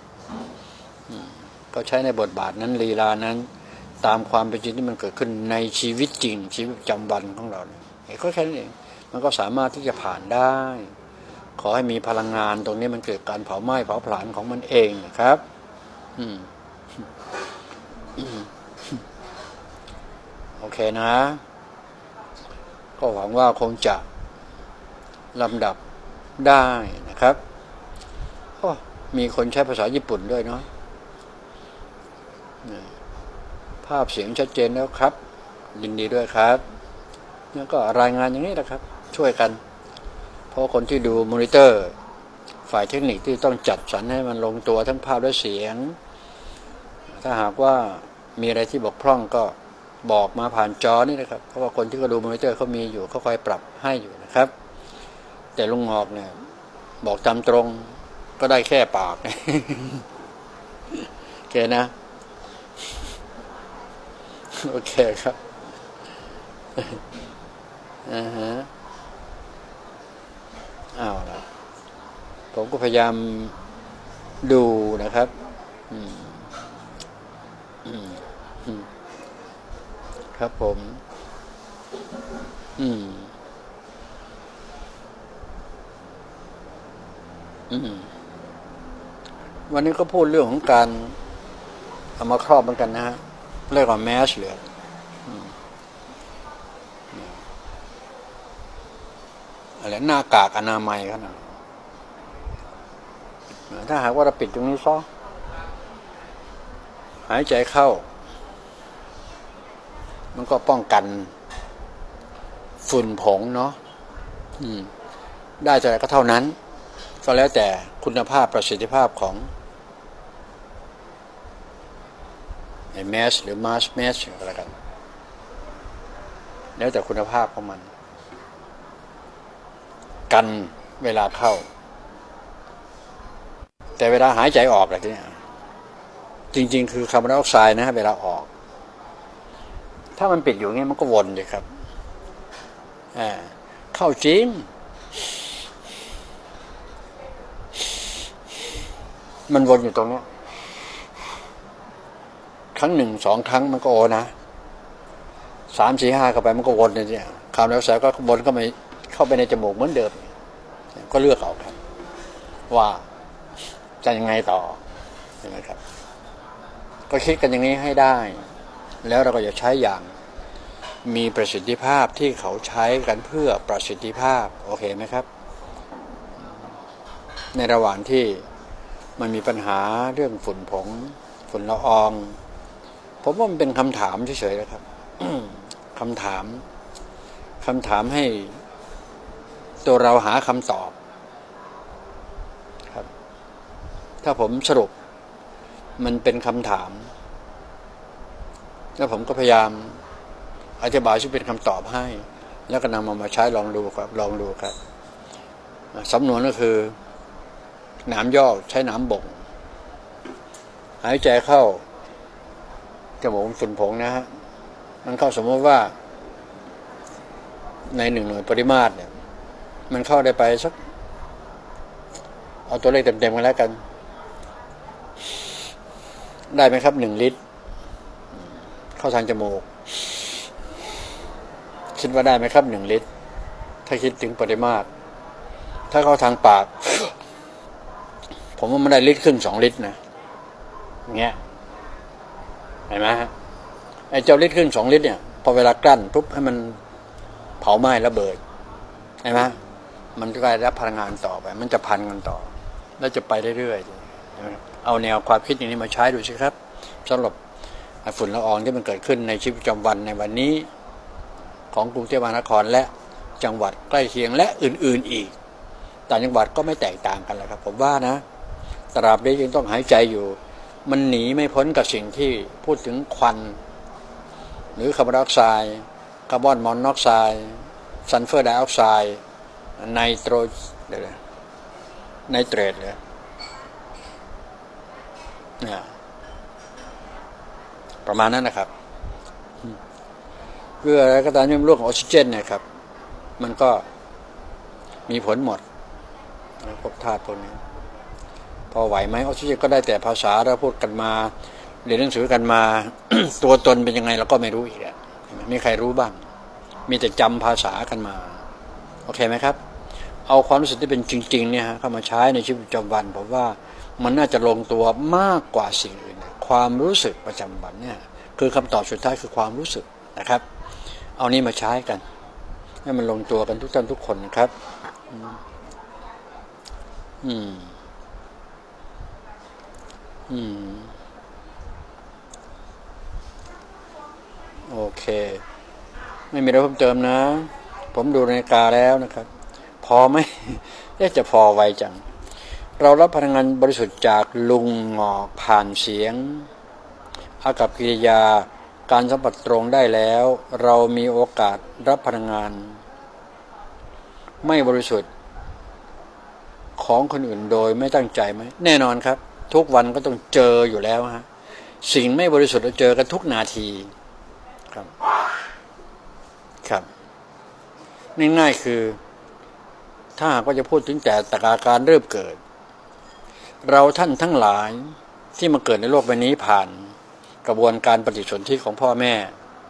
ก็ใช้ในบทบาทนั้นลีลานั้นตามความเป็นจริงที่มันเกิดขึ้นในชีวิตจริงชีวิตประจำวันของเราก็แค่นั้นเองมันก็สามารถที่จะผ่านได้ขอให้มีพลังงานตรงนี้มันเกิดการเผาไหม้เผาผลาญของมันเองนะครับโอเคนะก็หวังว่าคงจะลำดับได้นะครับมีคนใช้ภาษาญี่ปุ่นด้วยเนาะภาพเสียงชัดเจนแล้วครับยินดีด้วยครับแล้วก็รายงานอย่างนี้นะครับช่วยกันเพราะคนที่ดูมอนิเตอร์ฝ่ายเทคนิคที่ต้องจัดสรรให้มันลงตัวทั้งภาพและเสียงถ้าหากว่ามีอะไรที่บกพร่องก็บอกมาผ่านจอนี่นะครับเพราะว่าคนที่ก็ดูมอนิเตอร์เขามีอยู่เขาคอยปรับให้อยู่นะครับแต่ลุงงอกเนี่ยบอกตามตรงก็ได้แค่ปากโอเคนะโอเคครับเอาล่ะผมก็พยายามดูนะครับครับผมวันนี้ก็พูดเรื่องของการเอามาครอบเหมือนกันนะฮะเรียกว่าแมสเลยอะไรหน้ากากอนามัยครับนะถ้าหากว่าเราปิดตรงนี้ซะหายใจเข้ามันก็ป้องกันฝุ่นผงเนาะได้แต่ก็เท่านั้นก็แล้วแต่คุณภาพประสิทธิภาพของไอ้แมสหรือมาสแมสอะไรกันแล้วแต่คุณภาพของมันกันเวลาเข้าแต่เวลาหายใจออกอะไรที่นี่จริงๆคือคาร์บอนไดออกไซด์นะเวลาออกถ้ามันปิดอยู่งี้มันก็วนเลยครับเข้าจริงมันวนอยู่ตรงนี้ครั้ง1 2 ครั้งมันก็โอนะ3 4 5เข้าไปมันก็วนเลยเนี่ยคาร์บอนไดออกไซด์ก็วนก็ไม่เข้าไปในจมูกเหมือนเดิมก็เลือกเอาครับว่าจะยังไงต่อใช่ไหมครับก็คิดกันอย่างนี้ให้ได้แล้วเราก็จะใช้อย่างมีประสิทธิภาพที่เขาใช้กันเพื่อประสิทธิภาพโอเคไหมครับในระหว่างที่มันมีปัญหาเรื่องฝุ่นผงฝุ่นละอองผมว่ามันเป็นคำถามเฉยๆนะครับ คำถามให้ตัวเราหาคำตอบครับถ้าผมสรุปมันเป็นคำถามแล้วผมก็พยายามอธิบายที่เป็นคำตอบให้แล้วก็นำมาใช้ลองดูครับสำนวนก็คือหนามยอกใช้หนามบ่งหายใจเข้าจมูกฝุ่นผงนะฮะมันเข้าสมมติว่าใน1 หน่วยปริมาตรเนี่ยมันเข้าได้ไปสักเอาตัวเลขเต็มๆกันแล้วกันได้ไหมครับ1 ลิตรเข้าทางจมูกคิดว่าได้ไหมครับ1 ลิตรถ้าคิดถึงปริมาตรถ้าเข้าทางปากผมว่ามันได้1.5 ลิตร2 ลิตรนะเงี้ยเห็นไหมฮะไอ้เจ้า1.5 ลิตร2 ลิตรเนี่ยพอเวลากลั้นปุ๊บให้มันเผาไหม้ระเบิดเห็นไหมมันก็ได้รับพลังงานต่อไปมันจะพันกันต่อแล้วจะไปเรื่อยๆเอาแนวความคิดอย่างนี้มาใช้ดูสิครับสำหรับฝุ่นละอองที่มันเกิดขึ้นในชีวิตประจำวันในวันนี้ของกรุงเทพมหานครและจังหวัดใกล้เคียงและอื่นๆอีกต่างจังหวัดก็ไม่แตกต่างกันแล้วครับผมว่านะตราบใดยังต้องหายใจอยู่มันหนีไม่พ้นกับสิ่งที่พูดถึงควันหรือคาร์บอนไดออกไซด์คาร์บอนมอนอกไซด์ซัลเฟอร์ไดออกไซด์ไนโตรไนเตรตเลยเนี่ยประมาณนั้นนะครับเพื่ออะไรก็ตามที่มันร่วมกับออกซิเจนเนี่ยครับมันก็มีผลหมดพวกธาตุพวกนี้พอไหวไหมออกซิเจนก็ได้แต่ภาษาเราพูดกันมาเรียนหนังสือกันมา ตัวตนเป็นยังไงเราก็ไม่รู้อีกอ่ะมีใครรู้บ้างมีแต่จำภาษากันมาโอเคไหมครับเอาความรู้สึกที่เป็นจริงๆเนี่ยเข้ามาใช้ในชีวิตประจำวันผมว่ามันน่าจะลงตัวมากกว่าสิ่งอื่นความรู้สึกประจำวันเนี่ยคือคำตอบสุดท้ายคือความรู้สึกนะครับเอานี้มาใช้กันให้มันลงตัวกันทุกท่านทุกคนนะครับโอเคไม่มีอะไรเพิ่มเติมนะผมดูนาฬิกาแล้วนะครับพอไหมจะพอไวจังเรารับพลังงานบริสุทธิ์จากลุงงอกผ่านเสียงอากัปกิริยาการสัมผัสตรงได้แล้วเรามีโอกาสรับพลังงานไม่บริสุทธิ์ของคนอื่นโดยไม่ตั้งใจไหมแน่นอนครับทุกวันก็ต้องเจออยู่แล้วฮะสิ่งไม่บริสุทธิ์เราเจอกันทุกนาทีครับง่ายๆคือถ้าหากว่าจะพูดถึงแต่ตการเริ่มเกิดเราท่านทั้งหลายที่มาเกิดในโลกใบนี้ผ่านกระบวนการปฏิสนธิของพ่อแม่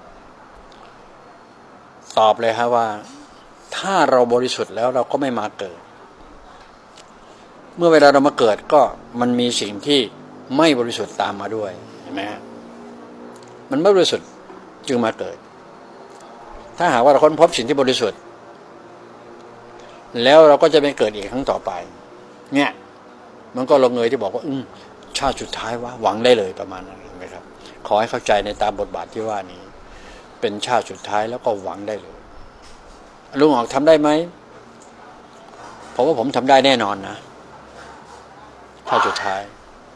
ตอบเลยฮะว่าถ้าเราบริสุทธิ์แล้วเราก็ไม่มาเกิดเมื่อเวลาเรามาเกิดก็มันมีสิ่งที่ไม่บริสุทธิ์ตามมาด้วยเห็นไหมฮะมันไม่บริสุทธิ์จึงมาเกิดถ้าหากว่าเราค้นพบสิ่งที่บริสุทธิ์แล้วเราก็จะไม่เกิดอีกครั้งต่อไปเนี่ยมันก็ลงเอยที่บอกว่าชาติสุดท้ายว่าหวังได้เลยประมาณนั้นเห็นไหมครับขอให้เข้าใจในตามบทบาทที่ว่านี้เป็นชาติสุดท้ายแล้วก็หวังได้เลยลุงออกทำได้ไหมผมว่าผมทำได้แน่นอนนะชาติสุดท้าย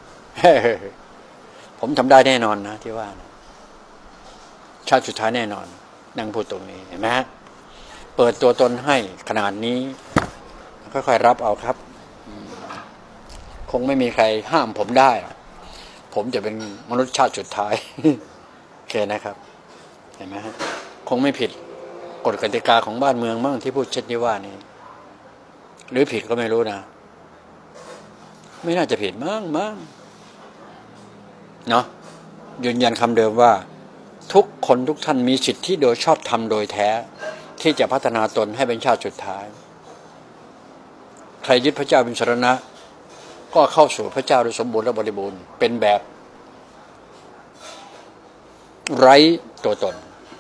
ผมทำได้แน่นอนนะที่ว่านะชาติสุดท้ายแน่นอนนั่งพูดตรงนี้เห็นไหมฮะเปิดตัวตนให้ขนาดนี้ค่อยๆรับเอาครับคงไม่มีใครห้ามผมได้ผมจะเป็นมนุษย์ชาติสุดท้ายโอเคนะครับเห็นไหมฮะคงไม่ผิดกฎกติกาของบ้านเมืองมั่งที่พูดเช่นนี้ว่านี้หรือผิดก็ไม่รู้นะไม่น่าจะผิดมั่งเนาะยืนยันคำเดิมว่าทุกคนทุกท่านมีสิทธิโดยชอบธรรมโดยแท้ที่จะพัฒนาตนให้เป็นชาติสุดท้ายใครยึดพระเจ้าเป็นสรณะก็เข้าสู่พระเจ้าโดยสมบูรณ์และบริบูรณ์เป็นแบบไร้ตัวตน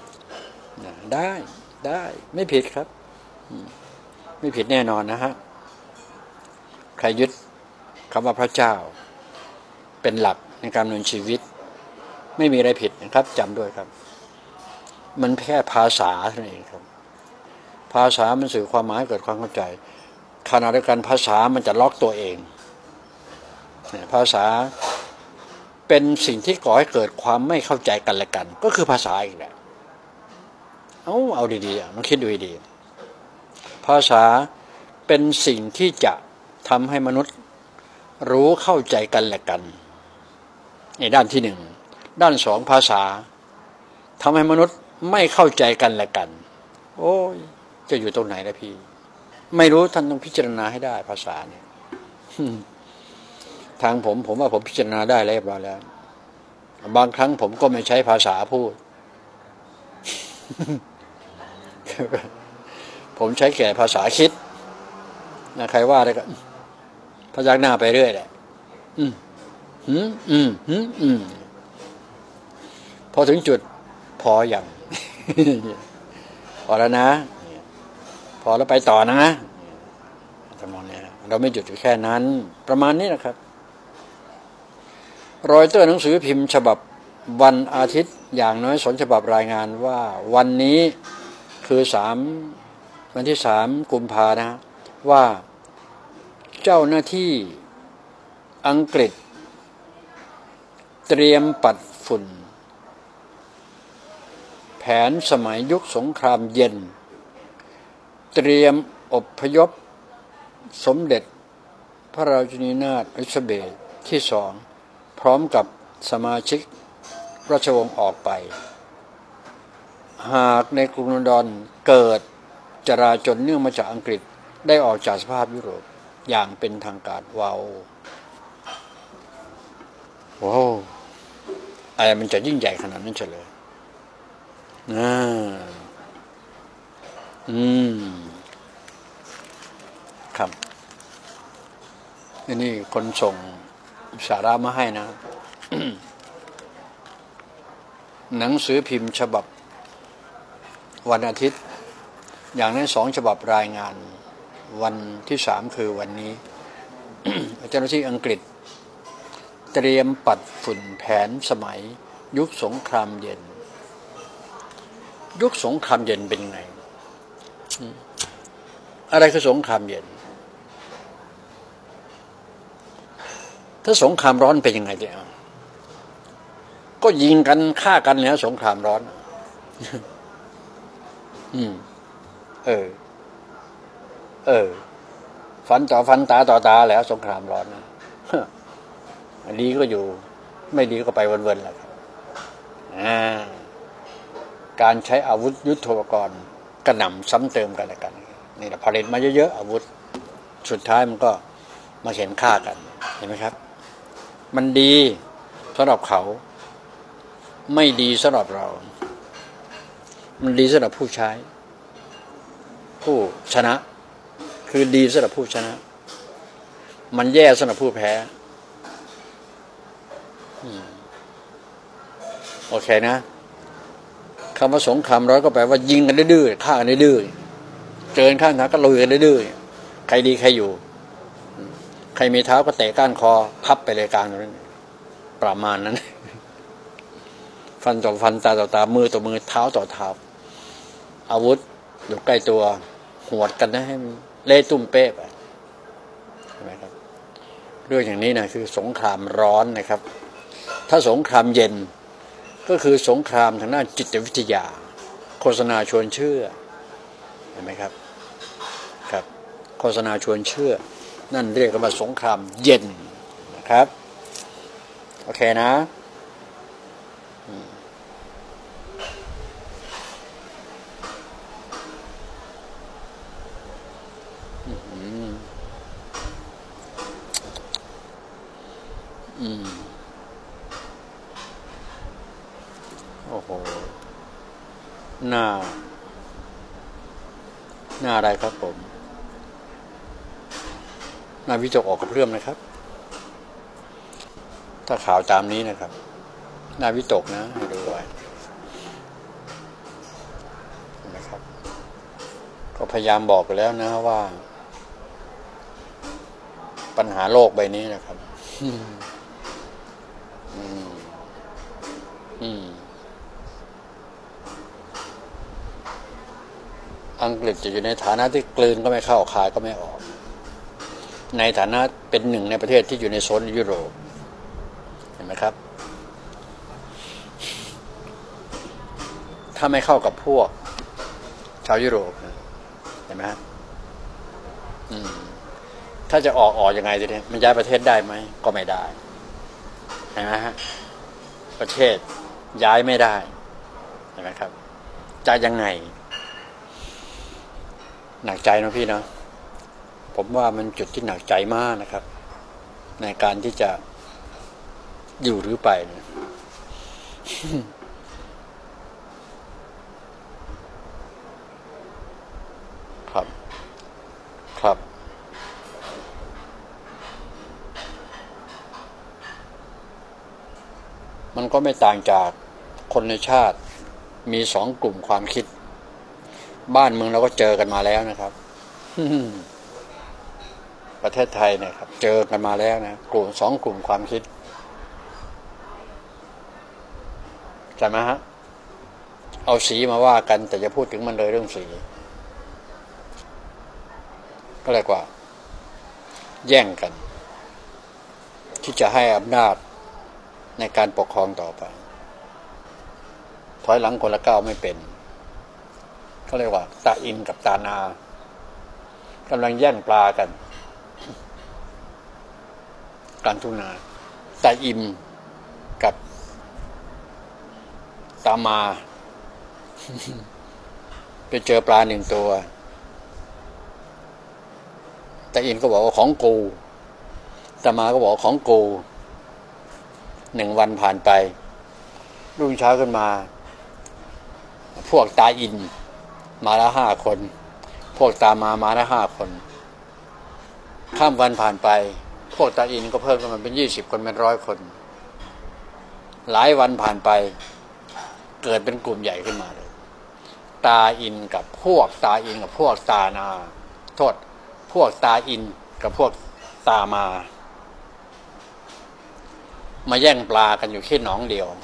ได้ไม่ผิดครับไม่ผิดแน่นอนนะฮะใครยึดคำว่าพระเจ้าเป็นหลักในการดำเนินชีวิตไม่มีอะไรผิดนะครับจำด้วยครับมันแค่ภาษาเท่านั้นเองครับภาษามันสื่อความหมายเกิดความเข้าใจขณะเดียวกันภาษามันจะล็อกตัวเองภาษาเป็นสิ่งที่ก่อให้เกิดความไม่เข้าใจกันและกันก็คือภาษาอีกแหละเอาดีๆลองคิดดูดีภาษาเป็นสิ่งที่จะทำให้มนุษย์รู้เข้าใจกันและกันในด้านที่หนึ่งด้านสองภาษาทำให้มนุษย์ไม่เข้าใจกันและกันโอ้ยจะอยู่ตรงไหนล่ะพี่ไม่รู้ท่านต้องพิจารณาให้ได้ภาษาเนี่ยทางผมว่าผมพิจารณาได้แล้วบางครั้งผมก็ไม่ใช้ภาษาพูด ผมใช้แค่ภาษาคิดนะใครว่าได้ก็พยักหน้าไปเรื่อยแหละพอถึงจุดพออย่าง พอแล้วนะพอแล้วไปต่อนะทำนองนี้เราไม่หยุดอยู่แค่นั้นประมาณนี้นะครับรอยเตอร์หนังสือพิมพ์ฉบับวันอาทิตย์อย่างน้อย2ฉบับรายงานว่าวันนี้คือวันที่3 กุมภาพันธ์นะว่าเจ้าหน้าที่อังกฤษเตรียมปัดฝุ่นแผนสมัยยุคสงครามเย็นเตรียมอพยพสมเด็จพระราชินีนาถอลิซาเบธที่2พร้อมกับสมาชิกราชวงศ์ออกไปหากในกรุงลอนดอนเกิดจราจรเนื่องมาจากอังกฤษได้ออกจากสภาพยุโรปอย่างเป็นทางการว้าวอะไรมันจะยิ่งใหญ่ขนาดนั้นเฉลยครับนี่คนส่งสาระมาให้นะ หนังสือพิมพ์ฉบับวันอาทิตย์อย่างนั้น2ฉบับรายงานวันที่3คือวันนี้ เจ้าหน้าที่อังกฤษเตรียมปัดฝุ่นแผนสมัยยุคสงครามเย็นยุคสงครามเย็นเป็นไงอะไรคือสงครามเย็นถ้าสงครามร้อนเป็นยังไงเนี่ยก็ยิงกันฆ่ากันแล้วสงครามร้อนฟันต่อฟันตาต่อตาแล้วสงครามร้อนนะดีก็อยู่ไม่ดีก็ไปวนๆแหละครับการใช้อาวุธยุทโธปกรณ์กระหน่ำซ้ำเติมกันและกันนี่แหละผลิตมาเยอะๆอาวุธสุดท้ายมันก็มาเห็นฆ่ากันเห็นไหมครับมันดีสำหรับเขาไม่ดีสำหรับเรามันดีสำหรับผู้ใช้ผู้ชนะคือดีสำหรับผู้ชนะมันแย่สำหรับผู้แพ้โอเคนะคำว่าสงครามร้อนก็แปลว่ายิงกันดื้อๆฆ่ากันดื้อๆเจอข้างทางก็ลุยกันดื้อๆใครดีใครอยู่ใครมีเท้าก็เตะก้านคอพับไปเลยกลางนั้นประมาณนั้นฟันต่อฟันตาต่อตามือต่อมือเท้าต่อเท้าอาวุธอยู่ใกล้ตัวหวดกันนะให้เละตุ้มเป๊ะไปใช่ไหมครับเรื่องอย่างนี้นะคือสงครามร้อนนะครับถ้าสงครามเย็นก็คือสงครามทางด้านจิตวิทยาโฆษณาชวนเชื่อเห็นไหมครับครับโฆษณาชวนเชื่อนั่นเรียกว่าสงครามเย็นนะครับโอเคนะโอ้โหหน้าอะไรครับผมหน้าวิจกออกกับเรื่องนะครับถ้าข่าวตามนี้นะครับหน้าวิตกนะให้ดูไว้นะครับก็พยายามบอกไปแล้วนะว่าปัญหาโลกใบนี้นะครับอังกฤษจะอยู่ในฐานะที่กลืนก็ไม่เข้าคายก็ไม่ออกในฐานะเป็นหนึ่งในประเทศที่อยู่ในโซนยุโรปเห็นไหมครับถ้าไม่เข้ากับพวกชาวยุโรปเห็นไหมฮะถ้าจะออกยังไงทีนี้มันย้ายประเทศได้ไหมก็ไม่ได้เห็นไหมฮะประเทศย้ายไม่ได้เห็นไหมครับจะยังไงหนักใจนะพี่เนาะผมว่ามันจุดที่หนักใจมากนะครับในการที่จะอยู่หรือไปเนี่ยครับ มันก็ไม่ต่างจากคนในชาติมีสองกลุ่มความคิดบ้านเมืองเราก็เจอกันมาแล้วนะครับ ประเทศไทยเนี่ยครับเจอกันมาแล้วนะกลุ่มสองกลุ่มความคิดใช่ไหมฮะเอาสีมาว่ากันแต่จะพูดถึงมันเลยเรื่องสีก็เลยกว่าแย่งกันที่จะให้อำนาจในการปกครองต่อไปถอยหลังคนละก้าวไม่เป็นเขาเรียกว่าตาอินกับตานากำลังแย่งปลากันกลางทุ่งนาตาอิมกับตามาไปเจอปลาหนึ่งตัวตาอินก็บอกว่าของกูตามาก็บอกของกู1 วันผ่านไปรุ่งเช้าขึ้นมาพวกตาอินมาละ5 คนพวกตามาละ5 คนข้ามวันผ่านไปพวกตาอินก็เพิ่มขึ้นมาเป็น20 คนเป็น100 คนหลายวันผ่านไปเกิดเป็นกลุ่มใหญ่ขึ้นมาเลยตาอินกับพวกตาอินกับพวกตานาโทษพวกตาอินกับพวกตามาแย่งปลากันอยู่แค่หนองเดียว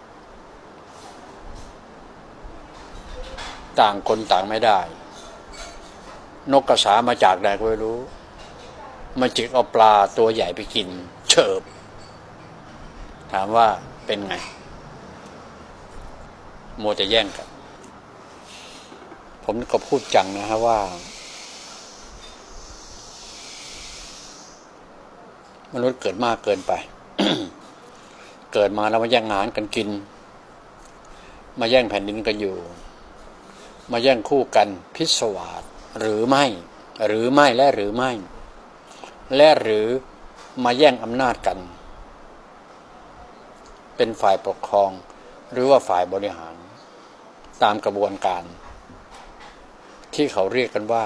ต่างคนต่างไม่ได้นกกระสามาจากไหนก็ไม่รู้มาจิกเอาปลาตัวใหญ่ไปกินเฉิบถามว่าเป็นไงโมจะแย่งกันผมก็พูดจังนะฮะว่ามนุษย์เกิดมากเกินไป เกิดมาแล้วมาแย่งอาหารกันกินมาแย่งแผ่นดินกันอยู่มาแย่งคู่กันพิศวาสหรือไม่และหรือไม่และหรือมาแย่งอำนาจกันเป็นฝ่ายปกครองหรือว่าฝ่ายบริหารตามกระบวนการที่เขาเรียกกันว่า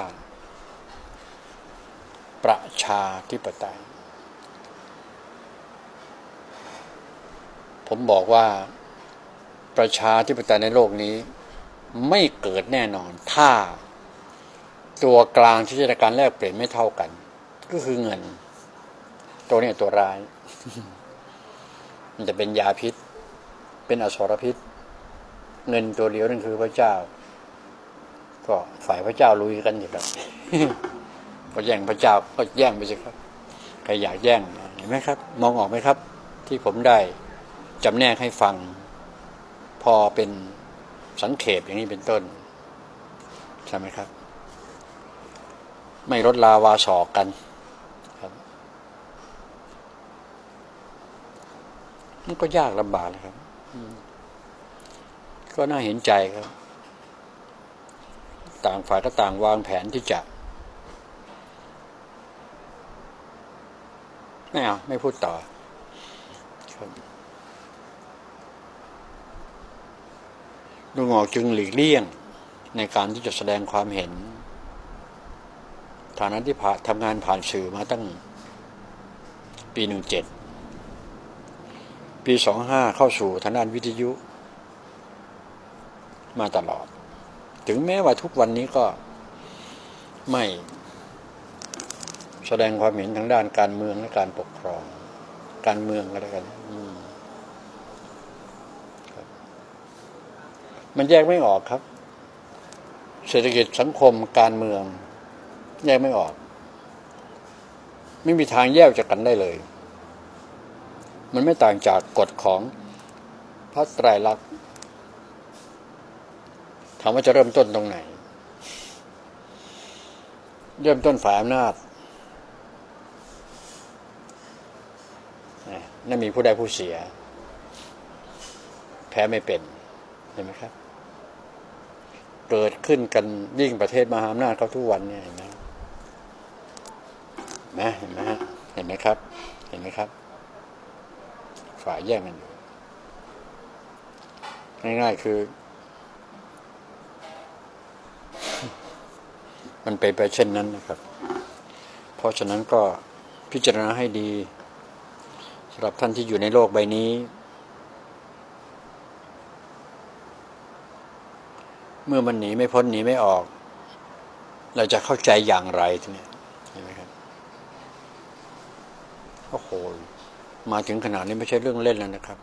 ประชาธิปไตยผมบอกว่าประชาธิปไตยในโลกนี้ไม่เกิดแน่นอนถ้าตัวกลางที่จะการแลกเปลี่ยนไม่เท่ากันก็คือเงินตัวนี้ตัวร้าย มันจะเป็นยาพิษเป็นอสรพิษเงินตัวเดียวนั่นคือพระเจ้าก็ฝ่ายพระเจ้าลุยกันอยู่แล้ว ก็แย่งพระเจ้าก็แย่งไปสิครับใครอยากแย่งเห็นไหมครับมองออกไหมครับที่ผมได้จำแนกให้ฟังพอเป็นสังเขปอย่างนี้เป็นต้นใช่ไหมครับไม่ลดลาวาศอกกันครับมันก็ยากลำบากเลยครับก็น่าเห็นใจครับต่างฝ่ายก็ต่างวางแผนที่จะไม่พูดต่อครับลุงออกจึงหลีกเลี่ยงในการที่จะแสดงความเห็นฐานะที่ทำงานผ่านสื่อมาตั้งปี17ปี25เข้าสู่ทางด้านวิทยุมาตลอดถึงแม้ว่าทุกวันนี้ก็ไม่แสดงความเห็นทางด้านการเมืองและการปกครองการเมืองก็แล้วกันมันแยกไม่ออกครับเศรษฐกิจสังคมการเมืองแยกไม่ออกไม่มีทางแยกจากกันได้เลยมันไม่ต่างจากกฎของพระไตรลักษณ์ถามว่าจะเริ่มต้นตรงไหนเริ่มต้นฝ่ายอำนาจนั่นมีผู้ได้ผู้เสียแพ้ไม่เป็นเห็นไหมครับเกิดขึ้นกันยิ่งประเทศมหาอำนาจเขาทุกวันเนี่ยเห็นไหมเห็นไหมฮะเห็นไหมครับเห็นไหมครับฝ่ายแย่งกันอยู่ง่ายๆคือมันเป็นไปเช่นนั้นนะครับเพราะฉะนั้นก็พิจารณาให้ดีสำหรับท่านที่อยู่ในโลกใบนี้เมื่อมันหนีไม่พ้นหนีไม่ออกเราจะเข้าใจอย่างไรทีนี้เห็นไหมครับโอ้โหมาถึงขนาดนี้ไม่ใช่เรื่องเล่นแล้วนะครับ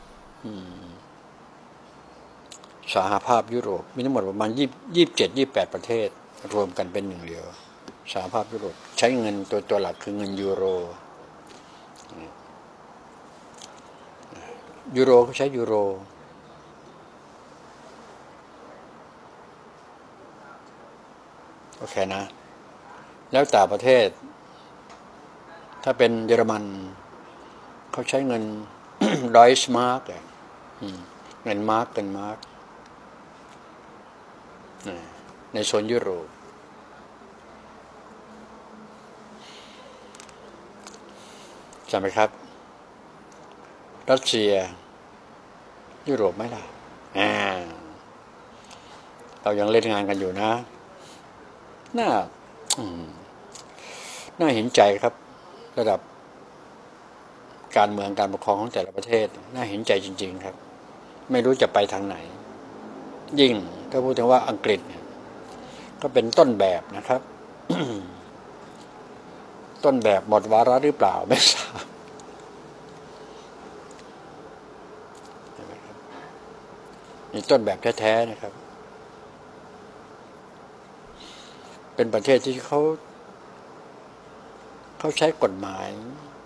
สหภาพยุโรปมีทั้งหมดประมาณ27-28ประเทศรวมกันเป็นหนึ่งเดียวสหภาพยุโรปใช้เงินตัวหลักคือเงินยูโรเขาใช้ยูโรโอเคนะแล้วแต่ประเทศถ้าเป็นเยอรมันเขาใช้เงิน ดอยช์มาร์กเงินมาร์กในโซนยุโรปจำไหมครับรัสเซียยุโรปไม่ล่ะเรายังเล่นงานกันอยู่นะน่าเห็นใจครับระดับการเมืองการปกครองของแต่ละประเทศน่าเห็นใจจริงๆครับไม่รู้จะไปทางไหนยิ่งถ้าพูดถึงว่าอังกฤษก็เป็นต้นแบบนะครับ ต้นแบบหมดวาระหรือเปล่าไม่ทราบนี่ต้นแบบแท้ๆนะครับเป็นประเทศที่เขาใช้กฎหมาย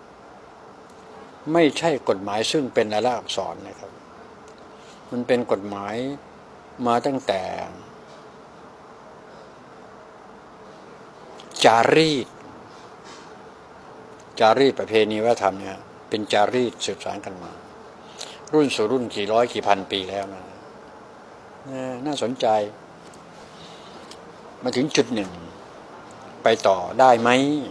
ไม่ใช่กฎหมายซึ่งเป็นลายลักษณ์อักษรนะครับมันเป็นกฎหมายมาตั้งแต่จารีตประเพณีวัฒนธรรมเนี่ยเป็นจารีตสืบสานกันมารุ่นสู่รุ่นกี่ร้อยกี่พันปีแล้วนะน่าสนใจมาถึงจุดหนึ่งไปต่อได้ไหม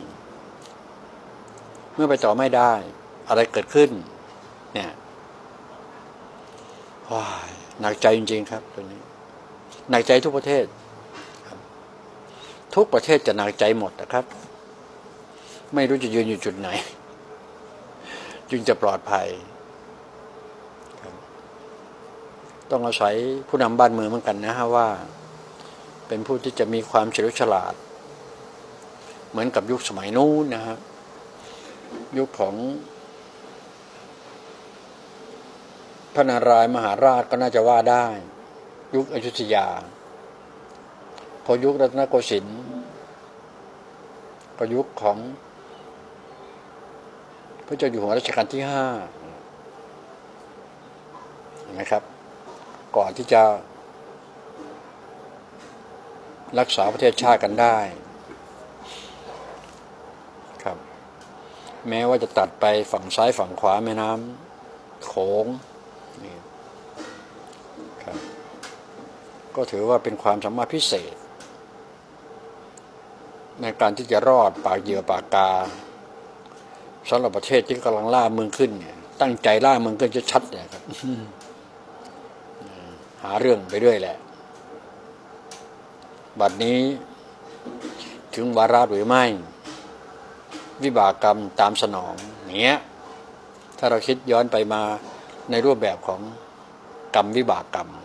เมื่อไปต่อไม่ได้อะไรเกิดขึ้นเนี่ยว้าหนักใจจริงๆครับตัวนี้หนักใจทุกประเทศทุกประเทศจะหนักใจหมดนะครับไม่รู้จะยืนอยู่จุดไหนจึงจะปลอดภัยต้องอาศัยผู้นำบ้านเมืองเหมือนกันนะฮะว่าเป็นผู้ที่จะมีความเฉลียวฉลาดเหมือนกับยุคสมัยนู้นนะครับยุคของพระนารายณ์มหาราชก็น่าจะว่าได้ยุคอยุธยาพอยุครัตนโกสินทร์ก็ยุคของพระเจ้าอยู่หัวรัชกาลที่5เห็นไหมครับก่อนที่จะรักษาประเทศชาติกันได้ครับแม้ว่าจะตัดไปฝั่งซ้ายฝั่งขวาแม่น้ำโขงนี่ครับก็ถือว่าเป็นความสามารถพิเศษในการที่จะรอดปากเหยื่อปากกาสำหรับประเทศที่กำลังล่าเมืองขึ้นเนี่ยตั้งใจล่าเมืองขึ้นจะชัดเนี่ยครับ หาเรื่องไปเรื่อยแหละบัดนี้ถึงวาระหรือไม่วิบากกรรมตามสนองเนี้ยถ้าเราคิดย้อนไปมาในรูปแบบของกรรมวิบากกรรม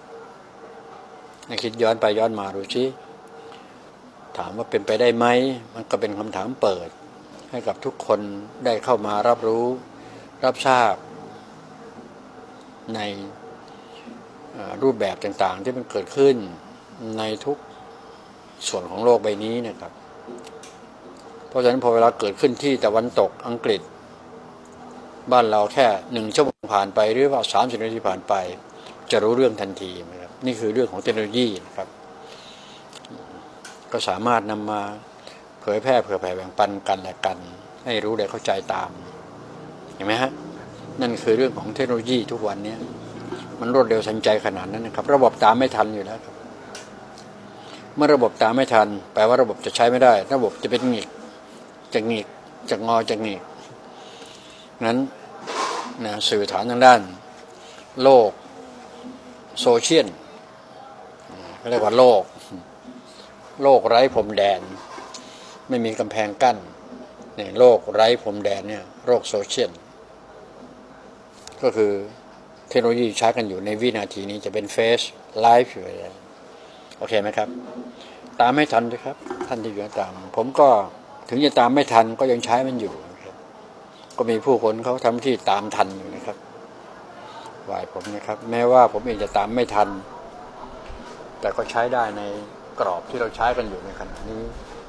คิดย้อนไปย้อนมาดูสิถามว่าเป็นไปได้ไหมมันก็เป็นคำถามเปิดให้กับทุกคนได้เข้ามารับรู้รับทราบในรูปแบบต่างๆที่มันเกิดขึ้นในทุกส่วนของโลกใบนี้นะครับเพราะฉะนั้นพอเวลาเกิดขึ้นที่ตะวันตกอังกฤษบ้านเราแค่1 ชั่วโมงผ่านไปหรือว่า30 นาทีผ่านไปจะรู้เรื่องทันทีนะครับนี่คือเรื่องของเทคโนโลยีนะครับก็สามารถนำมาเผยแพร่เผื่อแผ่แบ่งปันกันและกันให้รู้และเข้าใจตามเห็นไหมฮะนั่นคือเรื่องของเทคโนโลยีทุกวันนี้มันรวดเร็วทันใจขนาดนั้นนะครับระบบตามไม่ทันอยู่แล้วครับเมื่อระบบตามไม่ทันแปลว่าระบบจะใช้ไม่ได้ระบบจะเป็นหงิกจะหงิกจะงอจะหงิกนั้นนะสื่อฐานทางด้านโลกโซเชียลเรียกว่าโลกไร้พรมแดนไม่มีกำแพงกั้นเนี่ยโลกไร้พรมแดนเนี่ยโลกโซเชียลก็คือเทคโนโลยีใช้กันอยู่ในวินาทีนี้จะเป็นเฟซไลฟ์อยู่เลยโอเคไหมครับตามไม่ทันด้วยครับท่านที่อยู่ตามผมก็ถึงจะตามไม่ทันก็ยังใช้มันอยู่นะครับก็มีผู้คนเขาทำที่ตามทันอยู่นะครับวายผมนะครับแม้ว่าผมเองจะตามไม่ทันแต่ก็ใช้ได้ในกรอบที่เราใช้กันอยู่ในขณะนี้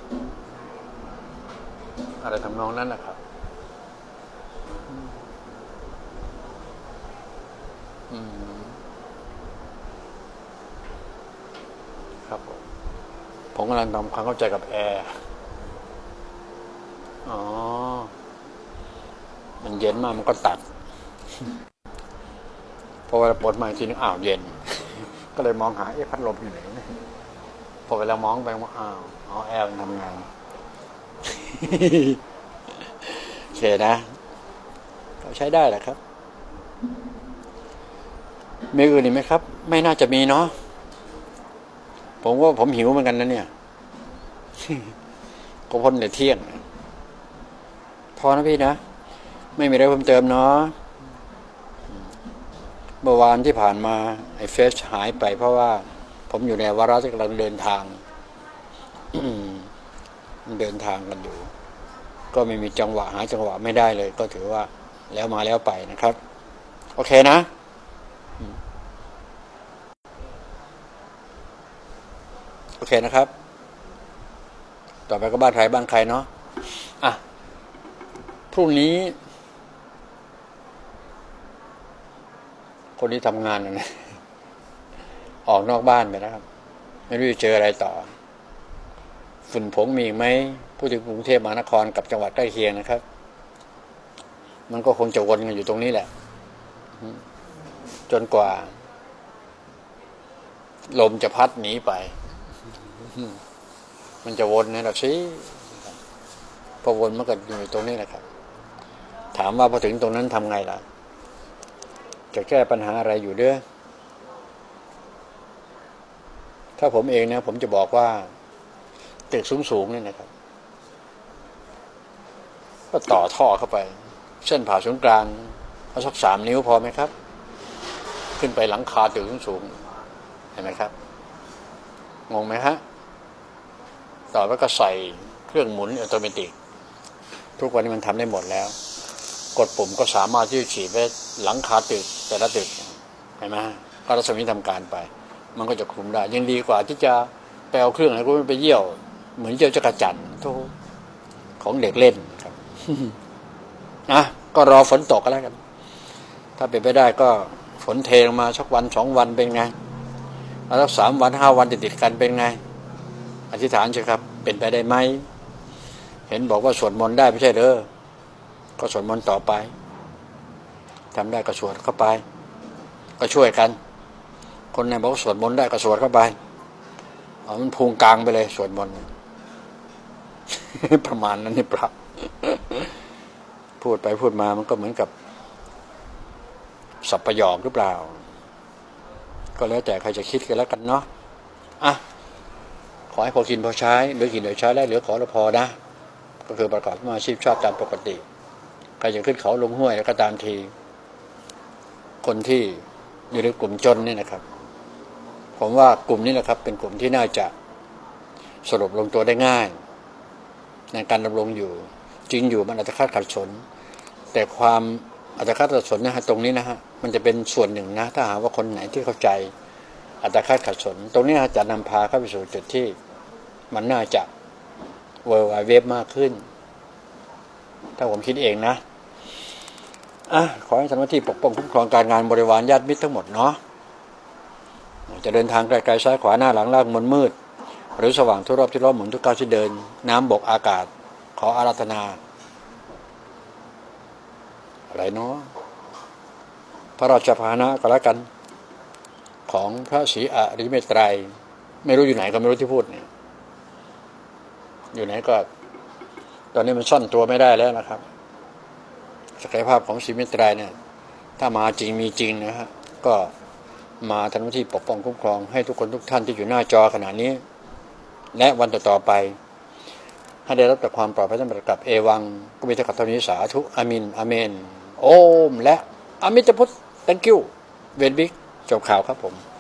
อะไรทำนองนั้นนะครับครับผมกำลังทำความเข้าใจกับแอร์อ๋อมันเย็นมากมันก็ตัดพอเวลาปลดมาทีนึงอ้าวเย็นก็เลยมองหาพัดลมอยู่ไหนพอเวลามองไปว่าอ้าวแอร์มันทำงานโอเคนะเราใช้ได้แหละครับมีอื่นอีกไหมครับไม่น่าจะมีเนาะผมว่าผมหิวเหมือนกันนะเนี่ยก็พ้นแต่เที่ยงพอนะพี่นะไม่มีอะไรเพิ่มเติมเนาะเมื่อวานที่ผ่านมาไอ้เฟซหายไปเพราะว่าผมอยู่ในวาระที่กำลังเดินทางเดินทางกันอยู่ก็ไม่มีจังหวะหาจังหวะไม่ได้เลยก็ถือว่าแล้วมาแล้วไปนะครับโอเคนะโอเคนะครับต่อไปก็บ้านใครบ้านใครเนาะอ่ะพรุ่งนี้คนที่ทำงานนะออกนอกบ้านไปแล้วครับไม่รู้จะเจออะไรต่อฝุ่นผงมีไหมพูดถึงกรุงเทพมหานครกับจังหวัดใกล้เคียงนะครับมันก็คงจะวนกันอยู่ตรงนี้แหละจนกว่าลมจะพัดหนีไปมันจะวนนะหรอกสิพอวนมันก็อยู่ตรงนี้แหละครับถามว่าพอถึงตรงนั้นทำไงล่ะจะแก้ปัญหาอะไรอยู่เด้อถ้าผมเองนะผมจะบอกว่าตึกสูงๆนี่นะครับก็ต่อท่อเข้าไปเส้นผ่าศูนย์กลางเอาสัก3 นิ้วพอไหมครับขึ้นไปหลังคาตึกสูงๆเห็นไหมครับงงไหมฮะต่อแล้วก็ใส่เครื่องหมุนอัตโนมัติทุกวันนี้มันทำได้หมดแล้วกดปุ่มก็สามารถที่จะฉีดไปหลังคาตึกแต่ละตึกเห็นไหมก็รัศมีทำการไปมันก็จะคุมได้ยังดีกว่าที่จะไปเอาเครื่องอะไรก็ไปเยี่ยวเหมือนเยี่ยวจักรจั่นทุกของเด็กเล่นครับก็รอฝนตกก็แล้วกันถ้าเป็นไปได้ก็ฝนเทลงมาสักวัน2 วันเป็นไงแล้ว3 วัน5 วันติดกันเป็นไงอธิษฐานเถอะครับเป็นไปได้ไหมเห็นบอกว่าสวดมนต์ได้ไม่ใช่เหรอก็สวดมนต์ต่อไปทำได้ก็สวดเข้าไปก็ช่วยกันคนไหนบอกสวดมนต์ได้ก็สวดเข้าไปเอามันพุงกลางไปเลยสวดมนต์ ประมาณนั้นนี่ปรับ พูดไปพูดมามันก็เหมือนกับสับประโยคหรือเปล่าก็แล้วแต่ใครจะคิดกันแล้วกันเนาะขอให้พอกินพอใช้เหลือกินเหลือใช้ได้เหลือขอละพอนะก็คือประกอบอาชีพชอบตามปกติใครจะขึ้นเขาลงห้วยแล้วก็ตามทีคนที่อยู่ในกลุ่มจนนี่นะครับผมว่ากลุ่มนี้แหละครับเป็นกลุ่มที่น่าจะสรุปลงตัวได้ง่ายในการดำรงอยู่จริงอยู่มันอาจจะขัดสนแต่ความอาจจะขัดสนนะฮะตรงนี้นะฮะมันจะเป็นส่วนหนึ่งนะถ้าหากว่าคนไหนที่เข้าใจอาจจะขัดสนตรงนี้จะนำพาเข้าไปสู่จุดที่มันน่าจะเวิร์ลไวด์เว็บมากขึ้นถ้าผมคิดเองนะขอให้ทำหน้าที่ปกป้องคุ้มครองการงานบริวารญาติมิตรทั้งหมดเนาะจะเดินทางไกลๆซ้ายขวาหน้าหลังล่างมนมืดหรือสว่างทุกรอบที่ล้อมหมุนทุกก้าวที่เดินน้ำบกอากาศขออาราธนาอะไรเนาะพระราชพาหนะก็แล้วกันของพระศรีอริยเมตไตรไม่รู้อยู่ไหนก็ไม่รู้ที่พูดเนี่ยอยู่ไหนก็ตอนนี้มันซ่อนตัวไม่ได้แล้วนะครับศักยภาพของศรีเมตไตรเนี่ยถ้ามาจริงมีจริงนะฮะก็มาทำหน้าที่ปกป้องคุ้มครองให้ทุกคนทุกท่านที่อยู่หน้าจอขณะนี้และวันต่อๆไปให้ได้รับแต่ความปลอดภัยสำหรับกับเอวังก็มีแต่กับเท่านี้สาธุอามินอาเมนโอมและอามิตรพุทธ thank you เวนบิ๊กจบข่าวครับผม